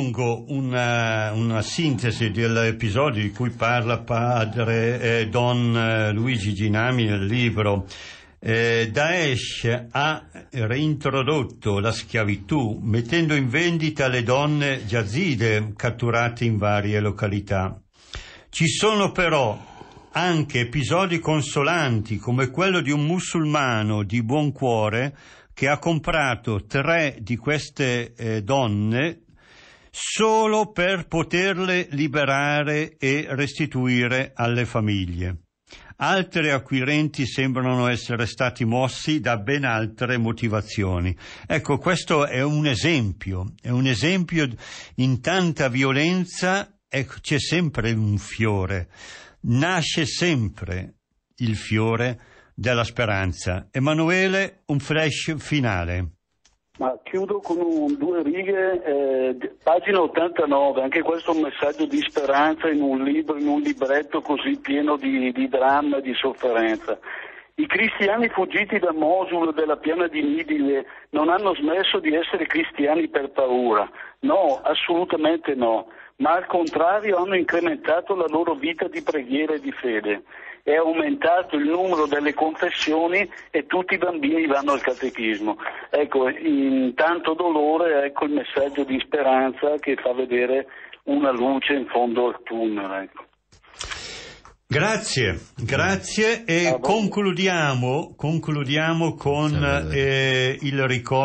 [SPEAKER 3] una sintesi dell'episodio di cui parla padre Don Luigi Ginami nel libro. Daesh ha reintrodotto la schiavitù mettendo in vendita le donne yazide catturate in varie località. Ci sono però anche episodi consolanti come quello di un musulmano di buon cuore che ha comprato 3 di queste donne solo per poterle liberare e restituire alle famiglie. Altri acquirenti sembrano essere stati mossi da ben altre motivazioni. Ecco, questo è un esempio in tanta violenza, c'è sempre un fiore. Nasce sempre il fiore della speranza. Emanuele, un flash finale.
[SPEAKER 11] Ma chiudo con 2 righe, pagina 89, anche questo è un messaggio di speranza in un libretto così pieno di dramma e di sofferenza. I cristiani fuggiti da Mosul e dalla piana di Nidile non hanno smesso di essere cristiani per paura. No, assolutamente no. Ma al contrario hanno incrementato la loro vita di preghiera e di fede. È aumentato il numero delle confessioni e tutti i bambini vanno al catechismo. Ecco, in tanto dolore, ecco il messaggio di speranza che fa vedere una luce in fondo al tunnel. Ecco.
[SPEAKER 3] Grazie e concludiamo con il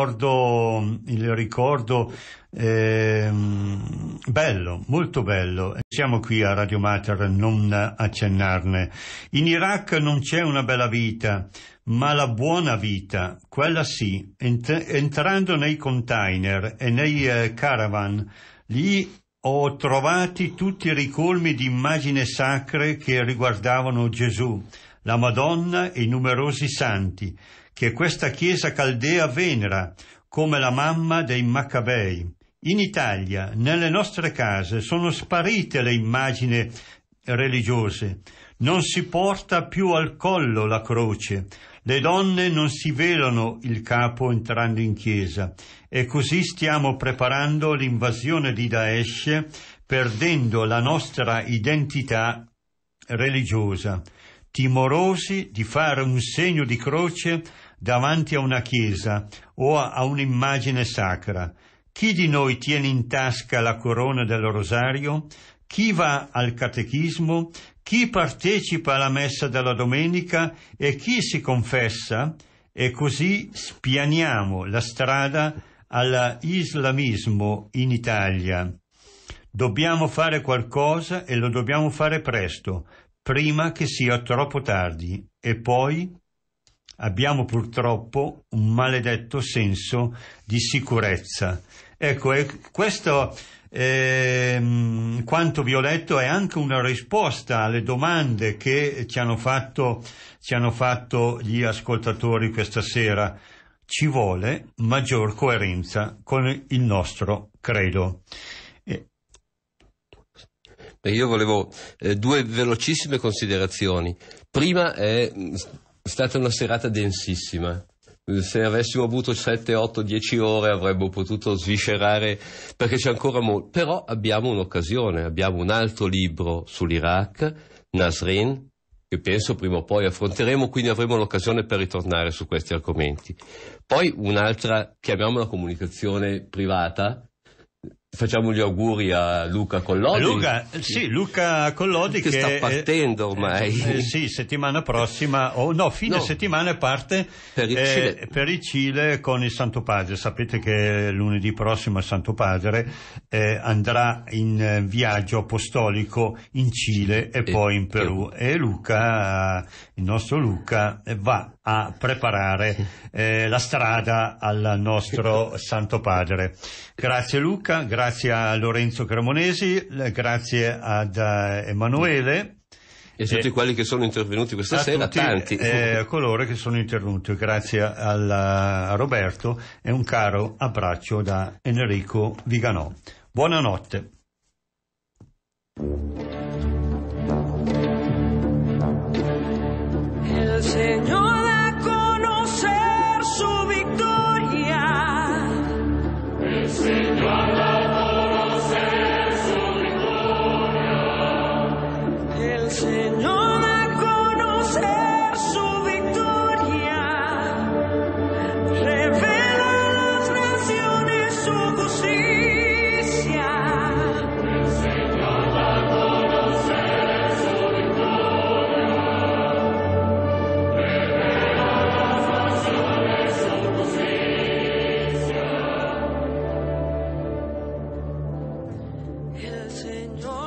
[SPEAKER 3] ricordo bello, molto bello. Siamo qui a Radio Mater non accennarne. In Iraq non c'è una bella vita, ma la buona vita, quella sì. Entrando nei container e nei caravan, lì ho trovati tutti i ricolmi di immagini sacre che riguardavano Gesù, la Madonna e i numerosi santi, che questa chiesa caldea venera, come la mamma dei Maccabei. In Italia, nelle nostre case, sono sparite le immagini religiose. Non si porta più al collo la croce. Le donne non si velano il capo entrando in chiesa. E così stiamo preparando l'invasione di Daesh, perdendo la nostra identità religiosa, timorosi di fare un segno di croce davanti a una chiesa o a un'immagine sacra. Chi di noi tiene in tasca la corona del rosario? Chi va al catechismo? chi partecipa alla messa della domenica e chi si confessa, e così spianiamo la strada all'islamismo in Italia. Dobbiamo fare qualcosa e lo dobbiamo fare presto, prima che sia troppo tardi. E poi abbiamo purtroppo un maledetto senso di sicurezza. Ecco, questo quanto vi ho letto è anche una risposta alle domande che ci hanno fatto gli ascoltatori questa sera. Ci vuole maggior coerenza con il nostro credo.
[SPEAKER 4] Io volevo due velocissime considerazioni. Prima, è stata una serata densissima. Se avessimo avuto 7, 8, 10 ore avremmo potuto sviscerare, perché c'è ancora molto. Però abbiamo un'occasione, abbiamo un altro libro sull'Iraq, Nasrin, che penso prima o poi affronteremo, quindi avremo l'occasione per ritornare su questi argomenti. Poi un'altra, chiamiamola comunicazione privata. Facciamo gli auguri a Luca Collodi.
[SPEAKER 3] Luca Collodi che
[SPEAKER 4] sta partendo ormai.
[SPEAKER 3] Sì, settimana prossima, settimana parte per il Cile con il Santo Padre. Sapete che lunedì prossimo il Santo Padre andrà in viaggio apostolico in Cile e poi in Perù. E Luca, il nostro Luca, va a preparare la strada al nostro Santo Padre. Grazie Luca, grazie a Lorenzo Cremonesi, grazie ad Emanuele
[SPEAKER 4] e a tutti quelli che sono intervenuti questa sera, tanti
[SPEAKER 3] coloro che sono intervenuti. Grazie a Roberto e un caro abbraccio da Enrico Viganò. Buonanotte.
[SPEAKER 8] El Señor da a conocer su victoria. El Señor da a conocer su victoria. El Señor da a conocer su victoria. Revela a las naciones su justicia. El Señor da a conocer su victoria. El Señor